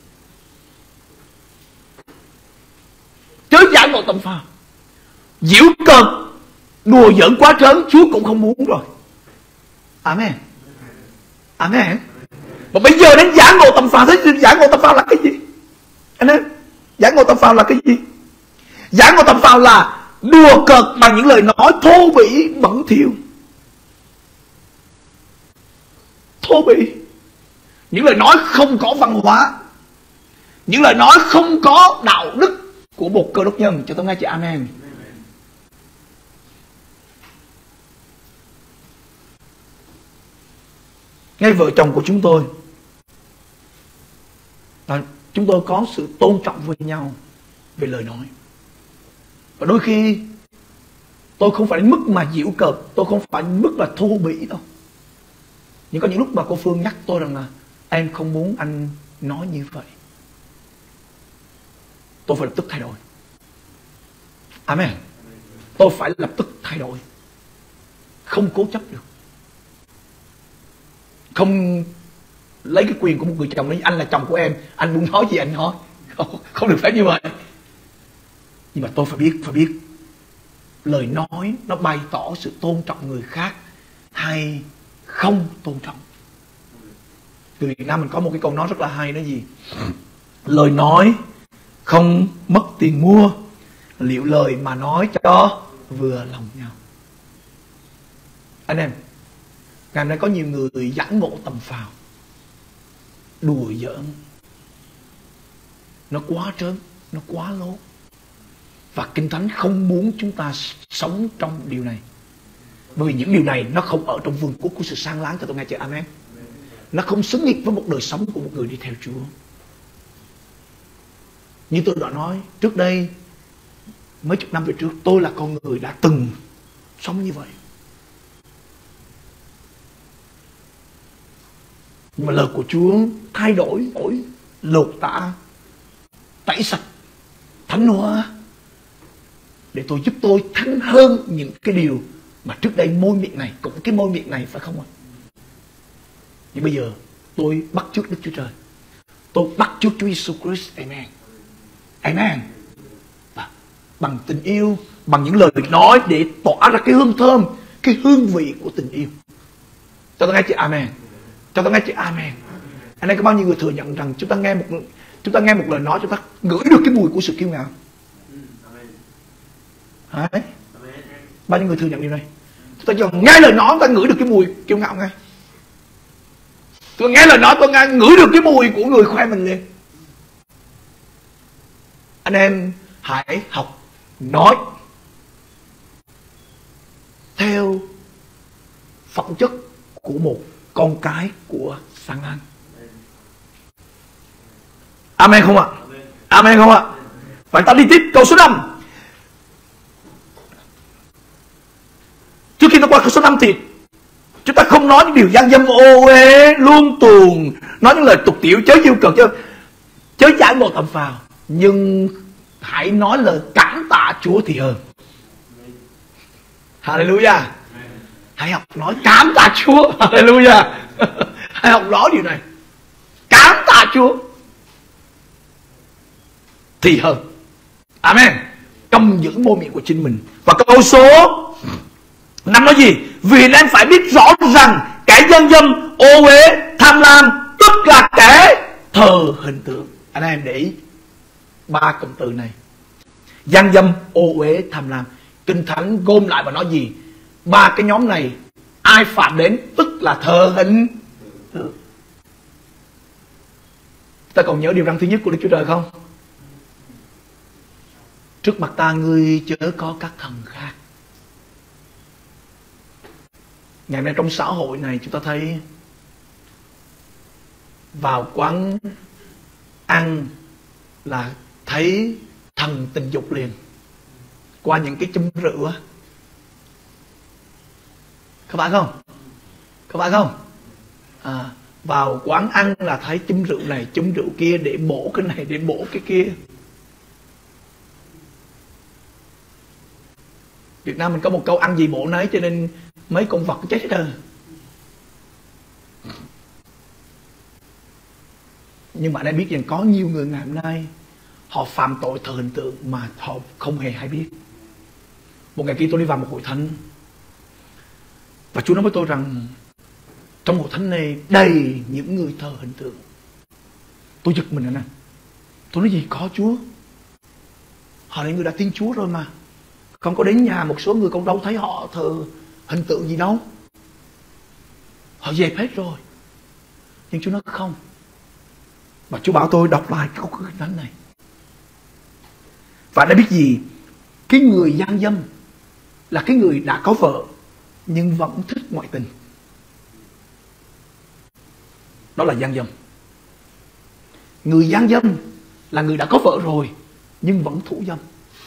Chớ giả ngộ tầm phào. Giễu cợt, đùa giỡn quá trớn, Chúa cũng không muốn rồi. Amen. Amen. Mà bây giờ đến giả ngộ tầm phào. Thế giả ngộ tầm phào là cái gì? Anh em, giả ngộ tầm phào là cái gì? Giả ngộ tầm phào là đùa cợt bằng những lời nói thô bỉ, bẩn thỉu. Thô bỉ, những lời nói không có văn hóa, Những lời nói không có đạo đức của một cơ đốc nhân. Cho tôi nghe chị amen. Ngay vợ chồng của chúng tôi, chúng tôi có sự tôn trọng với nhau về lời nói. Và đôi khi tôi không phải đến mức mà giễu cợt, tôi không phải đến mức là thô bỉ đâu. Nhưng có những lúc mà cô Phương nhắc tôi rằng là em không muốn anh nói như vậy, tôi phải lập tức thay đổi. Amen. Tôi phải lập tức thay đổi. Không cố chấp được. Không lấy cái quyền của một người chồng, nói anh là chồng của em, anh muốn nói gì anh nói. Không được phép như vậy. Nhưng mà tôi phải biết lời nói nó bày tỏ sự tôn trọng người khác hay không tôn trọng. Người Việt Nam mình có một cái câu nói rất là hay, đó gì? Lời nói không mất tiền mua, liệu lời mà nói cho vừa lòng nhau. Anh em, ngày hôm nay có nhiều người giảng ngộ tầm phào, đùa giỡn, nó quá trớn, nó quá lố. Và Kinh Thánh không muốn chúng ta sống trong điều này. Bởi vì những điều này nó không ở trong vương quốc của sự sáng láng. Cho tôi nghe chữ amen. Nó không xứng nghịch với một đời sống của một người đi theo Chúa. Như tôi đã nói trước đây, mấy chục năm về trước, tôi là con người đã từng sống như vậy. Nhưng mà lời của Chúa thay đổi, lột tả, tẩy sạch, thánh hóa, để tôi giúp tôi thánh hơn những cái điều mà trước đây môi miệng này, cũng cái môi miệng này, phải không ạ? Nhưng bây giờ tôi bắt chước Đức Chúa Trời, tôi bắt chước Chúa Giêsu Christ. Amen. Amen. Và bằng tình yêu, bằng những lời nói để tỏa ra cái hương thơm, cái hương vị của tình yêu. Cho tôi nghe chữ amen. Cho tôi nghe chữ amen. Anh em có bao nhiêu người thừa nhận rằng chúng ta nghe một lời nói, chúng ta ngửi được cái mùi của sự kiêu ngạo? Đấy. Bao nhiêu người thừa nhận điều này? Chúng ta chỉ nghe lời nói, chúng ta ngửi được cái mùi kiêu ngạo ngay. Tôi nghe lời nói, tôi ngửi được cái mùi của người khoe mình liền. Anh em hãy học nói theo phẩm chất của một con cái của Sáng Láng. Amen không ạ? Amen không ạ? Và ta đi tiếp câu số 5. Trước khi ta qua câu số 5 thì chúng ta không nói những điều gian dâm ô uế, luông tuồng, nói những lời tục tiểu, chớ diêu cợt, chớ giải một tầm phào. Nhưng hãy nói lời cảm tạ Chúa thì hơn. Hallelujah. Hãy học nói cảm tạ Chúa. Hallelujah. Hãy học nói điều này. Cảm tạ Chúa thì hơn. Amen. Trong những môi miệng của chính mình. Và câu số 5 nói gì? Vì anh phải biết rõ rằng kẻ gian dâm, ô uế, tham lam, tức là kẻ thờ hình tượng. Anh em để ý 3 cụm từ này: gian dâm, ô uế, tham lam. Kinh Thánh gom lại và nói gì? 3 cái nhóm này ai phạm đến tức là thờ hình tượng. Ta còn nhớ điều răn thứ nhất của Đức Chúa Trời không? Trước mặt ta ngươi chớ có các thần khác. Ngày nay trong xã hội này chúng ta thấy vào quán ăn là thấy thần tình dục liền, qua những cái chum rượu á. Các bạn không? Các bạn không? Vào quán ăn là thấy chum rượu này, chum rượu kia, để bổ cái này, để bổ cái kia. Việt Nam mình có một câu ăn gì bổ nấy, cho nên mấy con vật chết hết rồi. Nhưng mà anh biết rằng có nhiều người ngày hôm nay họ phạm tội thờ hình tượng mà họ không hề hay biết. Một ngày kia tôi đi vào một hội thánh, và Chúa nói với tôi rằng trong hội thánh này đầy những người thờ hình tượng. Tôi giật mình rồi nè. Tôi nói gì? Có Chúa. Họ là người đã tin Chúa rồi mà. Không có đến nhà một số người con đâu thấy họ thờ hình tượng gì đâu. Họ dẹp hết rồi. Nhưng Chúa nói không. Và Chúa bảo tôi đọc lại câu kinh thánh này. Và đã biết gì? Cái người gian dâm là cái người đã có vợ nhưng vẫn thích ngoại tình. Đó là gian dâm. Người gian dâm là người đã có vợ rồi nhưng vẫn thủ dâm.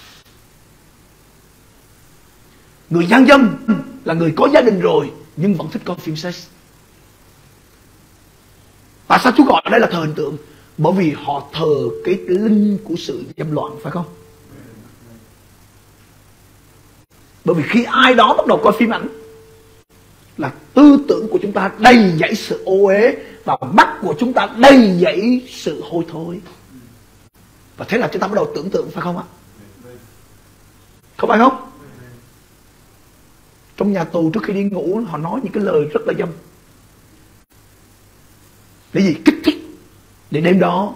Người gian dâm là người có gia đình rồi nhưng vẫn thích coi phim sex. Tại sao Chúa gọi đây là thờ hình tượng? Bởi vì họ thờ cái linh của sự dâm loạn, phải không? Bởi vì khi ai đó bắt đầu coi phim ảnh là tư tưởng của chúng ta đầy dẫy sự ô uế và mắt của chúng ta đầy dẫy sự hôi thối. Và thế là chúng ta bắt đầu tưởng tượng, phải không ạ? Không phải không? Trong nhà tù trước khi đi ngủ họ nói những cái lời rất là dâm. Để gì? Kích thích. Để đêm đó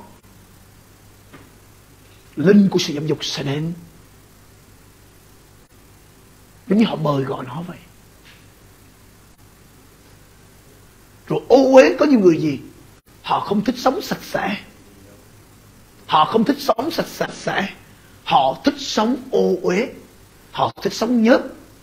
linh của sự dâm dục sẽ đến. Giống như họ mời gọi nó vậy. Rồi ô uế có nhiều người gì? Họ không thích sống sạch sẽ. Họ không thích sống sạch sẽ. Họ thích sống ô uế. Họ thích sống nhớt.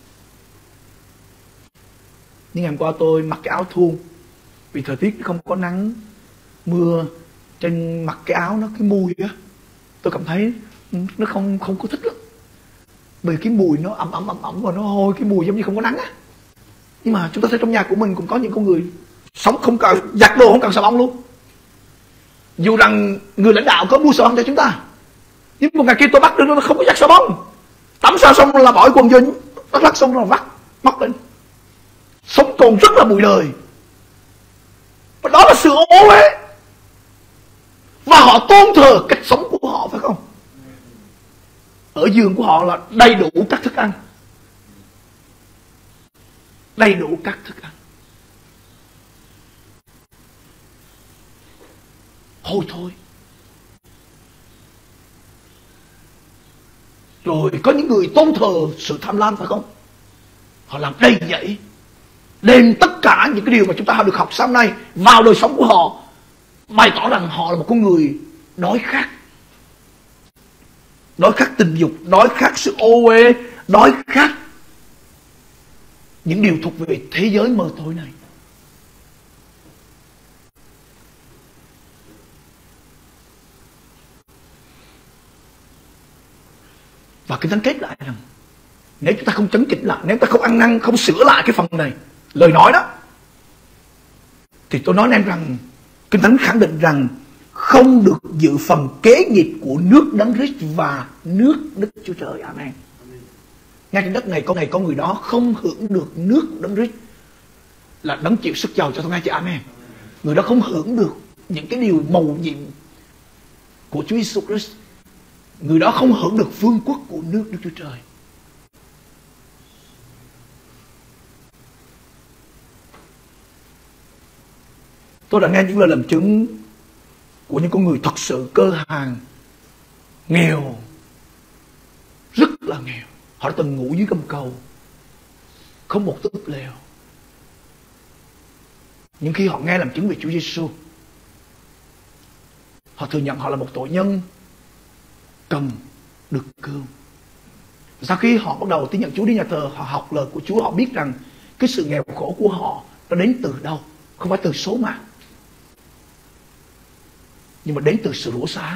Nhưng ngày hôm qua tôi mặc cái áo thun. Vì thời tiết không có nắng mưa, trên mặc cái áo nó cái mùi á, tôi cảm thấy nó không có thích lắm. Bởi cái mùi nó ẩm và nó hôi, cái mùi giống như không có nắng á. Nhưng mà chúng ta thấy trong nhà của mình cũng có những con người sống không cần giặt đồ, không cần xà bông luôn. Dù rằng người lãnh đạo có mua xà bông cho chúng ta, nhưng một ngày kia tôi bắt được nó không có giặt xà bông. Tắm sao xong là bỏ quần jean, nó lắc xong rồi vắt móc lên. Sống còn rất là bụi đời. Và đó là sự ô uế. Và họ tôn thờ cách sống của họ, phải không? Ở giường của họ là đầy đủ các thức ăn. Đầy đủ các thức ăn. Hôi thôi. Rồi có những người tôn thờ sự tham lam, phải không? Họ làm đầy dẫy, đem tất cả những cái điều mà chúng ta được học sáng nay vào đời sống của họ, bày tỏ rằng họ là một con người đói khát. Đói khát tình dục, đói khát sự ô uế, đói khát những điều thuộc về thế giới mờ tối này. Và Kinh Thánh kết lại rằng nếu chúng ta không chấn chỉnh lại, nếu chúng ta không ăn năn, không sửa lại cái phần này, lời nói đó, thì tôi nói em rằng Kinh Thánh khẳng định rằng không được dự phần kế nghiệp của nước Đấng Christ và nước Đức Chúa Trời. Amen. Ngay trên đất này có người đó không hưởng được nước Đấng Christ, là Đấng chịu sức giàu cho tôi nghe chị. Amen. Người đó không hưởng được những cái điều mầu nhiệm của Chúa Jesus Christ. Người đó không hưởng được vương quốc của nước Đức Chúa Trời. Tôi đã nghe những lời làm chứng của những con người thật sự cơ hàng, nghèo, rất là nghèo. Họ đã từng ngủ dưới gầm cầu, không một túp lều. Nhưng khi họ nghe làm chứng về Chúa Giêsu, họ thừa nhận họ là một tội nhân cần được cứu. Sau khi họ bắt đầu tin nhận Chúa, đi nhà thờ, họ học lời của Chúa, họ biết rằng cái sự nghèo khổ của họ nó đến từ đâu? Không phải từ số mạng, nhưng mà đến từ sự rủa xả.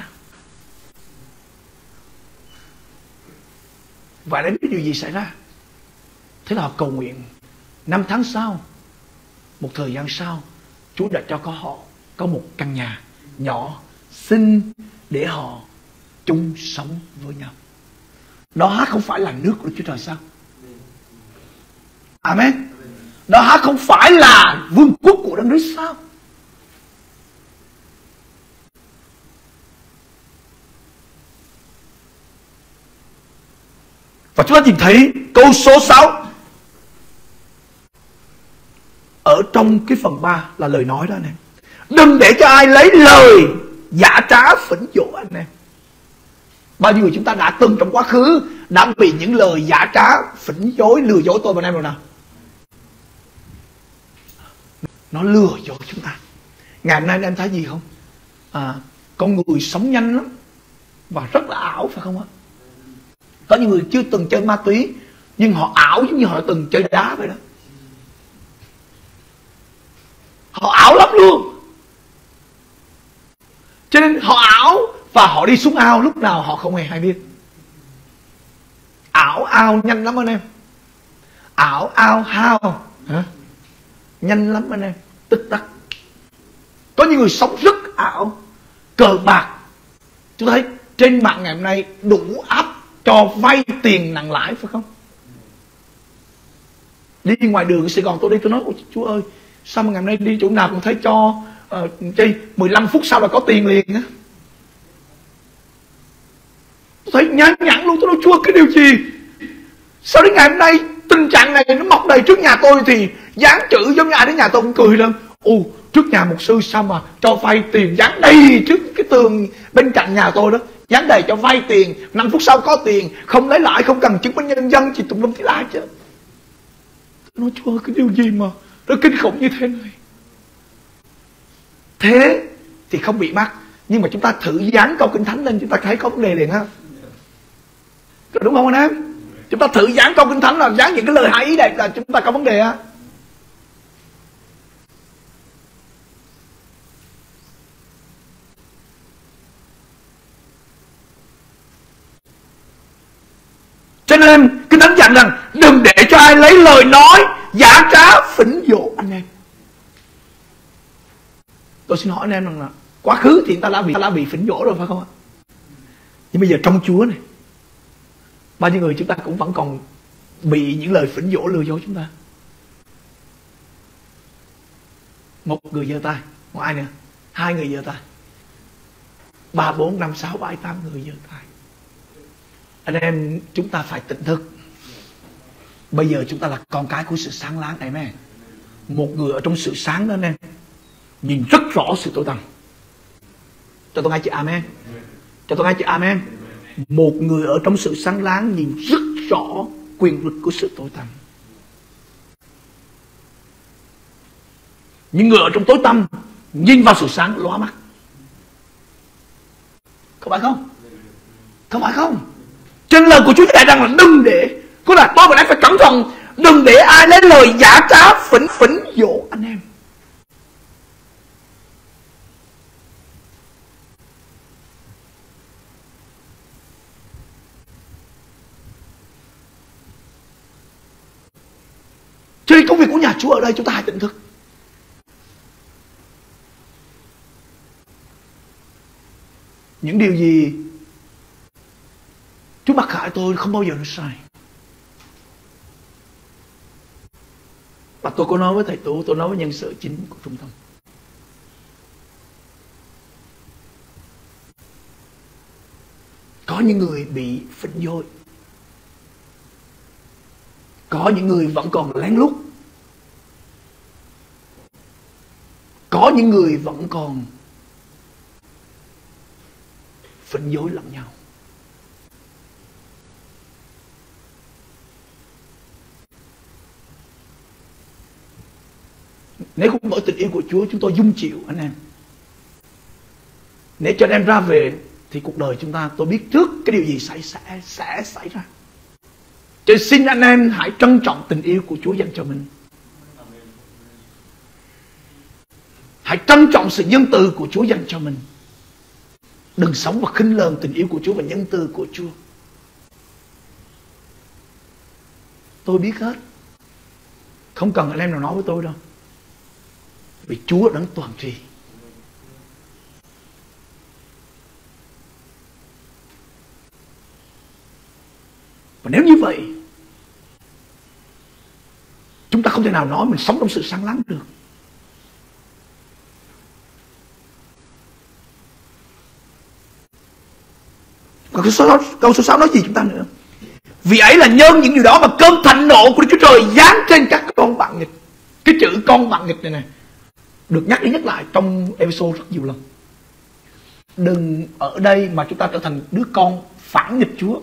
Và để biết điều gì xảy ra, thế là họ cầu nguyện. 5 tháng sau, một thời gian sau, Chúa đã cho họ có một căn nhà nhỏ xinh để họ chung sống với nhau. Đó không phải là nước của Chúa Trời sao? Amen. Đó không phải là vương quốc của Đấng Christ sao? Và chúng ta nhìn thấy câu số 6 ở trong cái phần 3 là lời nói đó anh em. Đừng để cho ai lấy lời giả trá phỉnh dỗ anh em. Bao nhiêu người chúng ta đã từng trong quá khứ đã bị những lời giả trá phỉnh dối, lừa dối tôi và anh em rồi nào? Nó lừa dối chúng ta. Ngày hôm nay anh em thấy gì không? Con người sống nhanh lắm và rất là ảo, phải không ạ? Có những người chưa từng chơi ma túy nhưng họ ảo giống như họ từng chơi đá vậy đó. Họ ảo lắm luôn. Cho nên họ ảo và họ đi xuống ao lúc nào họ không hề hay biết. Ảo ao nhanh lắm anh em. Ảo ao hao hả? Nhanh lắm anh em, tích tắc. Có những người sống rất ảo. Cờ bạc, chúng ta thấy trên mạng ngày hôm nay đủ app cho vay tiền nặng lãi, phải không? Đi ngoài đường Sài Gòn tôi đi, tôi nói: ôi Chúa ơi, sao mà ngày hôm nay đi chỗ nào cũng thấy cho 15 phút sau là có tiền liền á. Tôi thấy nhán nhãn luôn. Tôi nói: Chúa, cái điều gì sao đến ngày hôm nay tình trạng này nó mọc đầy trước nhà tôi? Thì dán chữ giống như ai đến nhà tôi cũng cười lên: ồ, trước nhà mục sư sao mà cho vay tiền, dán đầy trước cái tường bên cạnh nhà tôi đó, dán đầy cho vay tiền, 5 phút sau có tiền, không lấy lãi, không cần chứng minh nhân dân, chỉ tùm lum tí lai chứ. Nói: Chúa, cái điều gì mà nó kinh khủng như thế này? Thế thì không bị mắc. Nhưng mà chúng ta thử dán câu Kinh Thánh lên, chúng ta thấy có vấn đề liền ha. Đúng không anh em? Chúng ta thử dán câu Kinh Thánh, là dán những cái lời hay ý đẹp là chúng ta có vấn đề ha. Cho nên Kinh Thánh dặn rằng đừng để cho ai lấy lời nói giả trá phỉnh dụ anh em. Tôi xin hỏi anh em rằng là quá khứ thì ta đã bị phỉnh dỗ rồi, phải không ạ? Nhưng bây giờ trong Chúa này, bao nhiêu người chúng ta cũng vẫn còn bị những lời phỉnh dỗ lừa dối chúng ta. Một người giơ tay, một ai nữa, 2 người giơ tay, 3, 4, 5, 6, 7, 8 người giơ tay. Anh em, chúng ta phải tỉnh thức. Bây giờ chúng ta là con cái của sự sáng láng này mẹ. Một người ở trong sự sáng đó anh em, nhìn rất rõ sự tối tăm. Cho tôi nghe chữ amen. Cho tôi nghe chữ amen. Một người ở trong sự sáng láng nhìn rất rõ quyền lực của sự tối tăm. Những người ở trong tối tăm nhìn vào sự sáng lóa mắt. Có phải không? Không phải không? Trên lời của Chúa dạy rằng là đừng để, có là tôi và anh phải cẩn thận, đừng để ai lấy lời giả trá phỉnh dỗ anh em. Cho nên công việc của nhà Chúa ở đây chúng ta hãy tỉnh thức. Những điều gì Chúa mặc khải tôi không bao giờ nó sai. Và tôi có nói với thầy Tú, tôi nói với nhân sự chính của trung tâm. Có những người bị phỉnh dối. Có những người vẫn còn lén lút. Có những người vẫn còn phỉnh dối lẫn nhau. Nếu không bởi tình yêu của Chúa, chúng tôi dung chịu anh em. Nếu cho anh em ra về thì cuộc đời chúng ta, tôi biết trước cái điều gì sẽ xảy ra. Cho nên xin anh em hãy trân trọng tình yêu của Chúa dành cho mình. Hãy trân trọng sự nhân từ của Chúa dành cho mình. Đừng sống và khinh lờn tình yêu của Chúa và nhân từ của Chúa. Tôi biết hết. Không cần anh em nào nói với tôi đâu. Vì Chúa đấng toàn tri. Và nếu như vậy, chúng ta không thể nào nói mình sống trong sự sáng láng được. Còn câu số 6 nói gì chúng ta nữa? Vì ấy là nhân những điều đó mà cơn thạnh nộ của Đức Chúa Trời giáng trên các con bạn nghịch. Cái chữ con bạn nghịch này được nhắc đi nhắc lại trong Ê-phê-sô rất nhiều lần. Đừng ở đây mà chúng ta trở thành đứa con phản nghịch Chúa.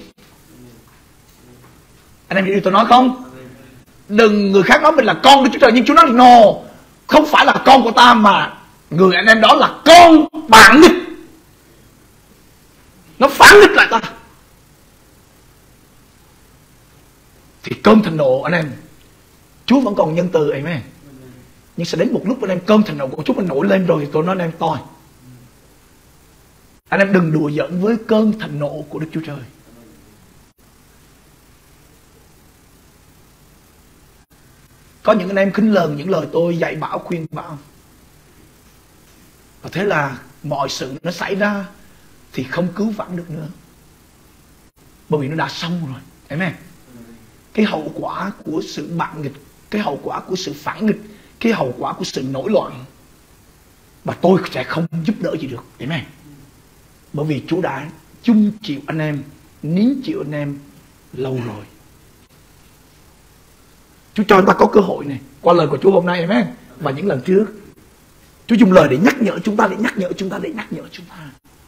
Anh em hiểu điều tôi nói không? Đừng người khác nói mình là con Đức Chúa Trời, nhưng Chúa nói no, không phải là con của ta, mà người anh em đó là con bạn nghịch. nó phản nghịch lại ta, thì cơn thịnh nộ anh em, Chúa vẫn còn nhân từ, amen. Nhưng sẽ đến một lúc anh em, cơn thịnh nộ của Chúa mình nổi lên rồi, tôi nói anh em toi. Anh em đừng đùa giỡn với cơn thịnh nộ của Đức Chúa Trời. Có những anh em khinh lờn những lời tôi dạy bảo khuyên bảo, và thế là mọi sự nó xảy ra thì không cứu vãn được nữa, bởi vì nó đã xong rồi, amen. Cái hậu quả của sự bạo nghịch, cái hậu quả của sự phản nghịch, cái hậu quả của sự nổi loạn, và tôi sẽ không giúp đỡ gì được, amen. Bởi vì Chúa đã chung chịu anh em, nín chịu anh em lâu rồi. Chúa cho chúng ta có cơ hội này qua lời của Chúa hôm nay, amen. Và những lần trước Chúa dùng lời để nhắc nhở chúng ta, để nhắc nhở chúng ta, để nhắc nhở chúng ta.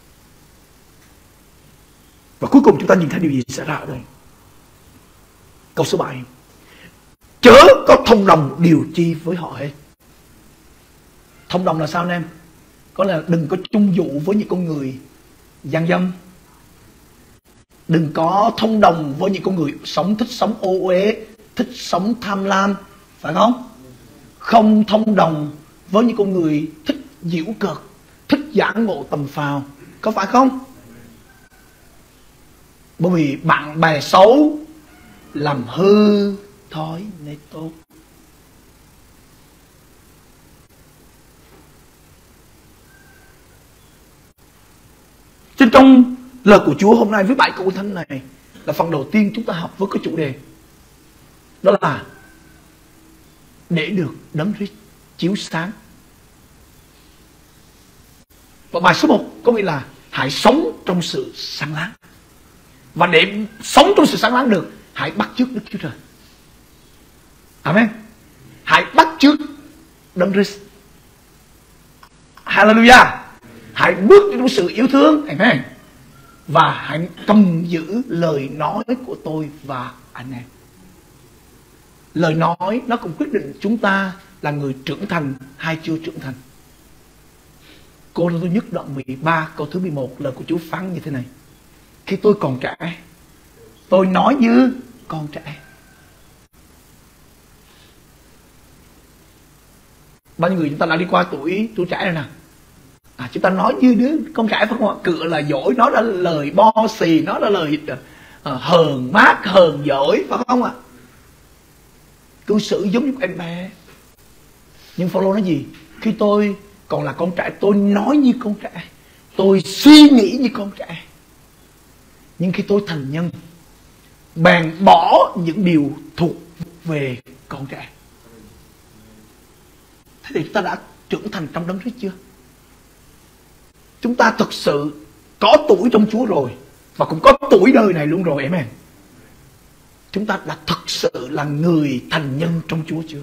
Và cuối cùng chúng ta nhìn thấy điều gì xảy ra ở đây? Câu số 7: chớ có thông đồng điều chi với họ hết. Thông đồng là sao anh em? Có là đừng có chung dụ với những con người gian dâm. Đừng có thông đồng với những con người thích sống ô uế, thích sống tham lam, phải không? Không thông đồng với những con người thích giễu cợt, thích giả ngộ tầm phào, có phải không? Bởi vì bạn bè xấu làm hư thói nết tốt. Trên trong lời của Chúa hôm nay với 7 câu thánh này là phần đầu tiên chúng ta học với cái chủ đề, đó là để được Đấng Christ chiếu sáng. Và bài số 1 có nghĩa là hãy sống trong sự sáng láng. Và để sống trong sự sáng láng được, hãy bắt chước Đức Chúa Trời. Amen. Hãy bắt chước Đấng Christ. Hallelujah. Hãy bước trong sự yêu thương. Amen. Và hãy cầm giữ lời nói của tôi và anh em. Lời nói nó cũng quyết định chúng ta là người trưởng thành hay chưa trưởng thành. Cô tôi nhất đoạn 13 câu thứ 11, lời của Chúa phán như thế này: khi tôi còn trẻ, tôi nói như con trẻ. Bao nhiêu người chúng ta đã đi qua tuổi trẻ rồi nè, chúng ta nói như đứa con trẻ phải không ạ? Cựa là dỗi, nó là lời bo xì, nó là lời hờn mát, hờn dỗi, phải không ạ? Cư xử giống như em bé. Nhưng Phaolô nói gì? Khi tôi còn là con trẻ, tôi nói như con trẻ, tôi suy nghĩ như con trẻ. Nhưng khi tôi thành nhân, bèn bỏ những điều thuộc về con trẻ. Thế thì chúng ta đã trưởng thành trong Đấng Christ chưa? Chúng ta thực sự có tuổi trong Chúa rồi, và cũng có tuổi đời này luôn rồi, amen. Chúng ta đã thực sự là người thành nhân trong Chúa chưa?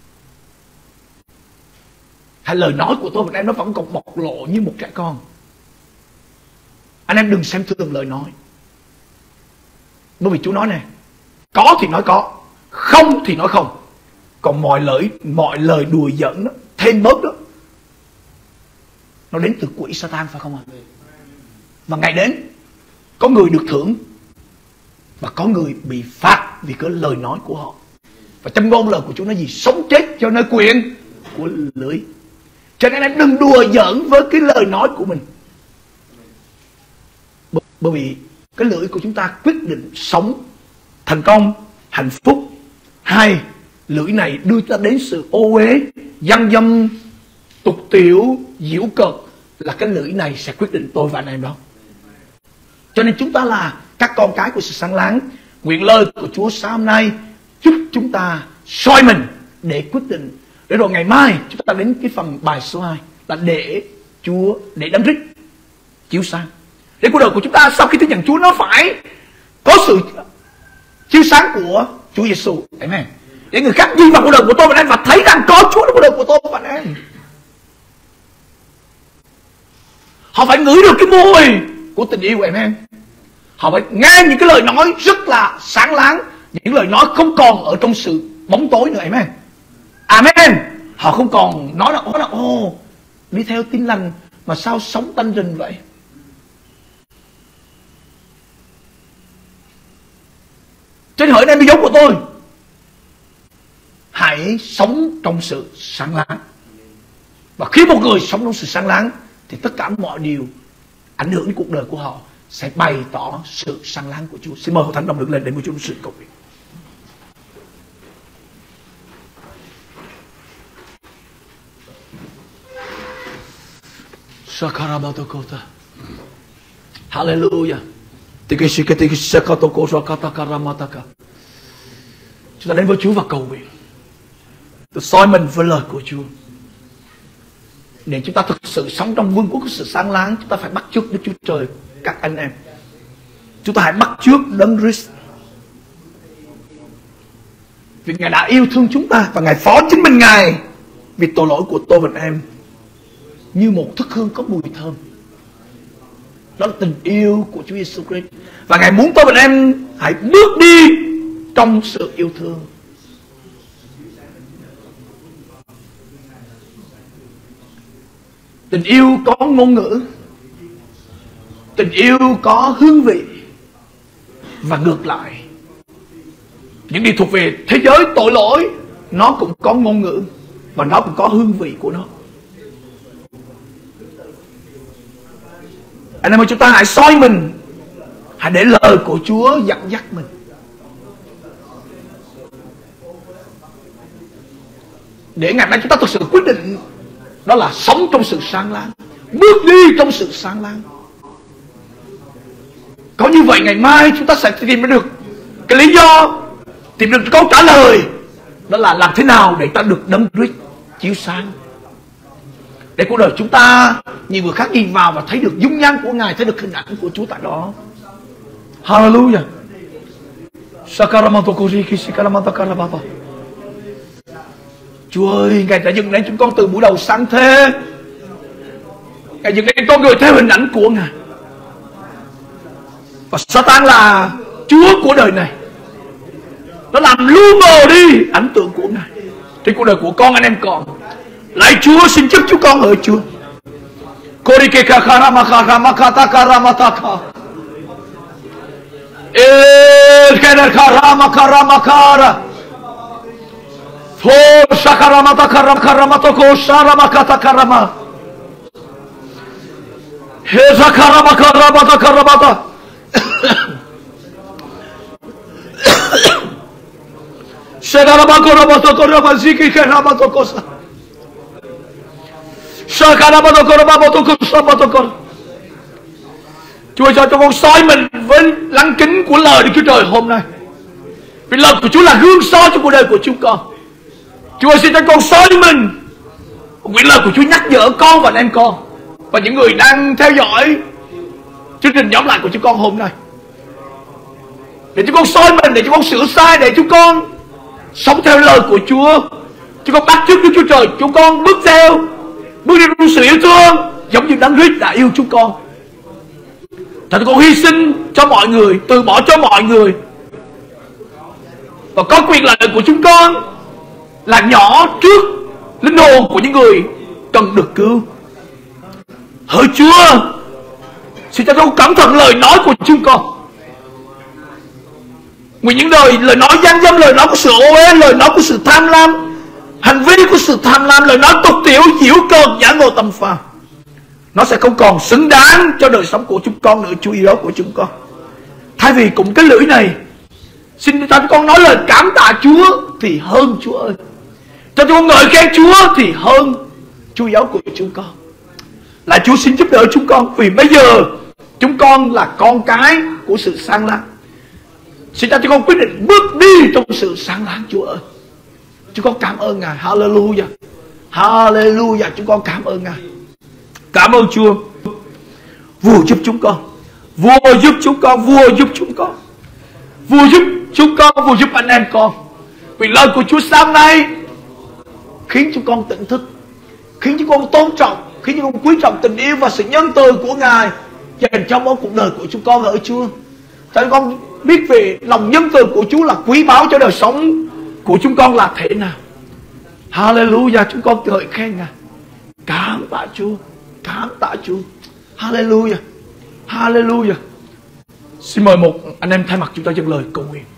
Hay lời nói của tôi và anh em nó vẫn còn bộc lộ như một trẻ con? Anh em đừng xem thường lời nói. Bởi vì Chúa nói nè, có thì nói có, không thì nói không. Còn mọi lời đùa giỡn đó, thêm bớt đó, nó đến từ quỷ Satan, phải không ạ? Và ngày đến, có người được thưởng và có người bị phạt vì cái lời nói của họ. Và trong ngôn lời của Chúa nói gì? Sống chết cho nơi quyền của lưỡi. Cho nên em đừng đùa giỡn với cái lời nói của mình. Bởi vì cái lưỡi của chúng ta quyết định sống thành công, hạnh phúc, hay lưỡi này đưa ta đến sự ô uế, gian dâm, tục tiểu, giễu cợt, là cái lưỡi này sẽ quyết định tôi và anh em đó. Cho nên chúng ta là các con cái của sự sáng láng. Nguyện lời của Chúa sáng hôm nay giúp chúng ta soi mình để quyết định, để rồi ngày mai chúng ta đến cái phần bài số 2 là để Đấng Christ chiếu sáng. Để cuộc đời của chúng ta sau khi tin nhận Chúa nó phải có sự chiếu sáng của Chúa Giêsu, amen. Để người khác nhìn vào cuộc đời của tôi và anh em và thấy rằng có Chúa trong cuộc đời của tôi và anh em. Họ phải ngửi được cái mùi của tình yêu, amen. Họ phải nghe những cái lời nói rất là sáng láng, những lời nói không còn ở trong sự bóng tối nữa, amen. Amen. Họ không còn nói là đi theo Tin Lành mà sao sống tanh rình vậy. Cho nên hỡi anh em dấu của tôi, hãy sống trong sự sáng láng. Và khi một người sống trong sự sáng láng thì tất cả mọi điều ảnh hưởng đến cuộc đời của họ sẽ bày tỏ sự sáng láng của Chúa. Xin mời Hội Thánh đồng lực lên để mời Chúa sự cầu nguyện. Hallelujah. Chúng ta đến với Chúa và cầu nguyện. Tôi soi mình với lời của Chúa. Để chúng ta thực sự sống trong vương quốc của sự sáng láng, chúng ta phải bắt chước Đức Chúa Trời. Các anh em, chúng ta hãy bắt chước Đấng Christ, vì Ngài đã yêu thương chúng ta và Ngài phó chính mình Ngài vì tội lỗi của tôi và anh em như một thức hương có mùi thơm. Đó là tình yêu của Chúa Giêsu Christ. Và Ngài muốn tôi và anh em hãy bước đi trong sự yêu thương. Tình yêu có ngôn ngữ, tình yêu có hương vị, và ngược lại, những điều thuộc về thế giới tội lỗi nó cũng có ngôn ngữ và nó cũng có hương vị của nó. Anh em ơi, chúng ta hãy soi mình, hãy để lời của Chúa dẫn dắt mình. Để ngày mai chúng ta thực sự quyết định, đó là sống trong sự sáng láng, bước đi trong sự sáng láng. Có như vậy ngày mai chúng ta sẽ tìm được cái lý do, tìm được câu trả lời, đó là làm thế nào để ta được Đấng Christ chiếu sáng, để cuộc đời chúng ta nhiều người khác nhìn vào và thấy được dung nhan của Ngài, thấy được hình ảnh của Chúa tại đó. Hallelujah. Chúa ơi, Ngài đã dựng nên chúng con từ buổi đầu sáng thế. Ngài dựng nên con người theo hình ảnh của Ngài. Và Satan là chúa của đời này, nó làm lu mờ đi ảnh tượng của Ngài trên cuộc đời của con anh em con. Lạy Chúa, xin chấp chúng con hỡi Chúa. Chúa cho con soi mình với lăng kính của lời Đức Chúa Trời hôm nay, vì lời của Chúa là gương soi cho cuộc đời của chúng con. Chúa xin cho con soi mình, nguyện lời của Chúa nhắc nhở con và anh em con và những người đang theo dõi chương trình nhóm lại của chúng con hôm nay, để chúng con soi mình, để chúng con sửa sai, để chúng con sống theo lời của Chúa. Chúng con bắt chước Đức Chúa Trời, chúng con bước đi trong sự yêu thương giống như Đấng Christ đã yêu chúng con. Thật con hy sinh cho mọi người, từ bỏ cho mọi người, và có quyền lợi của chúng con là nhỏ trước linh hồn của những người cần được cứu. Hỡi Chúa, xin cho con cẩn thận lời nói của chúng con. Nguyện những lời nói gian dâm, lời nói của sự ô uế, lời nói của sự tham lam, hành vi của sự tham lam, lời nói tục tiểu, giễu cợt, giả ngộ tầm phàm, nó sẽ không còn xứng đáng cho đời sống của chúng con nữa, Chúa yêu của chúng con. Thay vì cùng cái lưỡi này, xin cho chúng con nói lời cảm tạ Chúa thì hơn Chúa ơi. Cho chúng con ngợi khen Chúa thì hơn Chúa yêu của chúng con. Là Chúa xin giúp đỡ chúng con, vì bây giờ chúng con là con cái của sự sáng láng. Xin cho chúng con quyết định bước đi trong sự sáng láng, Chúa ơi. Chúng con cảm ơn Ngài. Hallelujah. Hallelujah. Chúng con cảm ơn Ngài. Cảm ơn Chúa. Vua giúp chúng con, Vua giúp chúng con, Vua giúp chúng con, Vua giúp chúng con, Vua giúp anh em con. Vì lời của Chúa sáng nay khiến chúng con tỉnh thức, khiến chúng con tôn trọng, khiến chúng con quý trọng tình yêu và sự nhân từ của Ngài dành cho mỗi cuộc đời của chúng con ở Chúa. Cho nên con biết về lòng nhân từ của Chúa là quý báu cho đời sống của chúng con là thế nào. Hallelujah. Chúng con ngợi khen Ngài. Cảm tạ Chúa, cảm tạ Chúa. Hallelujah. Hallelujah. Xin mời một anh em thay mặt chúng ta dâng lời cầu nguyện.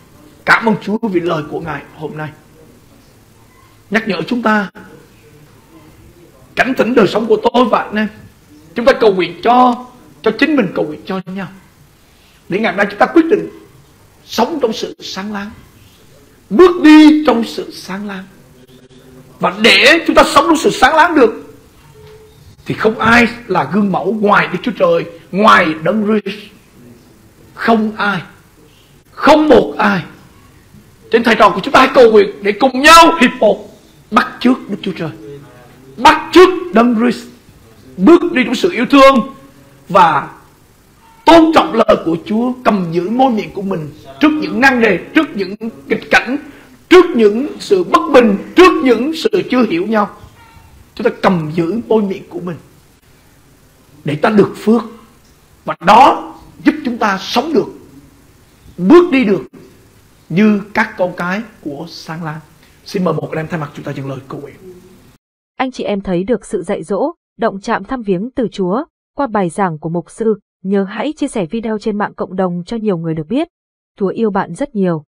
Cảm ơn Chúa vì lời của Ngài hôm nay nhắc nhở chúng ta cảnh tỉnh đời sống của tôi và anh em. Chúng ta cầu nguyện cho chính mình, cầu nguyện cho nhau, để ngày nay chúng ta quyết định sống trong sự sáng láng, bước đi trong sự sáng láng. Và để chúng ta sống trong sự sáng láng được thì không ai là gương mẫu ngoài Đức Chúa Trời, ngoài Đấng Christ. Không ai, không một ai. Trên thầy trò của chúng ta hãy cầu nguyện để cùng nhau hiệp một, bắt chước Đức Chúa Trời, bắt chước Đấng Christ, bước đi trong sự yêu thương và tôn trọng lời của Chúa, cầm giữ môi miệng của mình trước những năn nề, trước những nghịch cảnh, trước những sự bất bình, trước những sự chưa hiểu nhau. Chúng ta cầm giữ môi miệng của mình để ta được phước, và đó giúp chúng ta sống được, bước đi được như các con cái của Sáng Lan. Xin mời một anh em thay mặt chúng ta dâng lời cầu nguyện. Anh chị em thấy được sự dạy dỗ, động chạm thăm viếng từ Chúa qua bài giảng của mục sư, nhớ hãy chia sẻ video trên mạng cộng đồng cho nhiều người được biết. Chúa yêu bạn rất nhiều.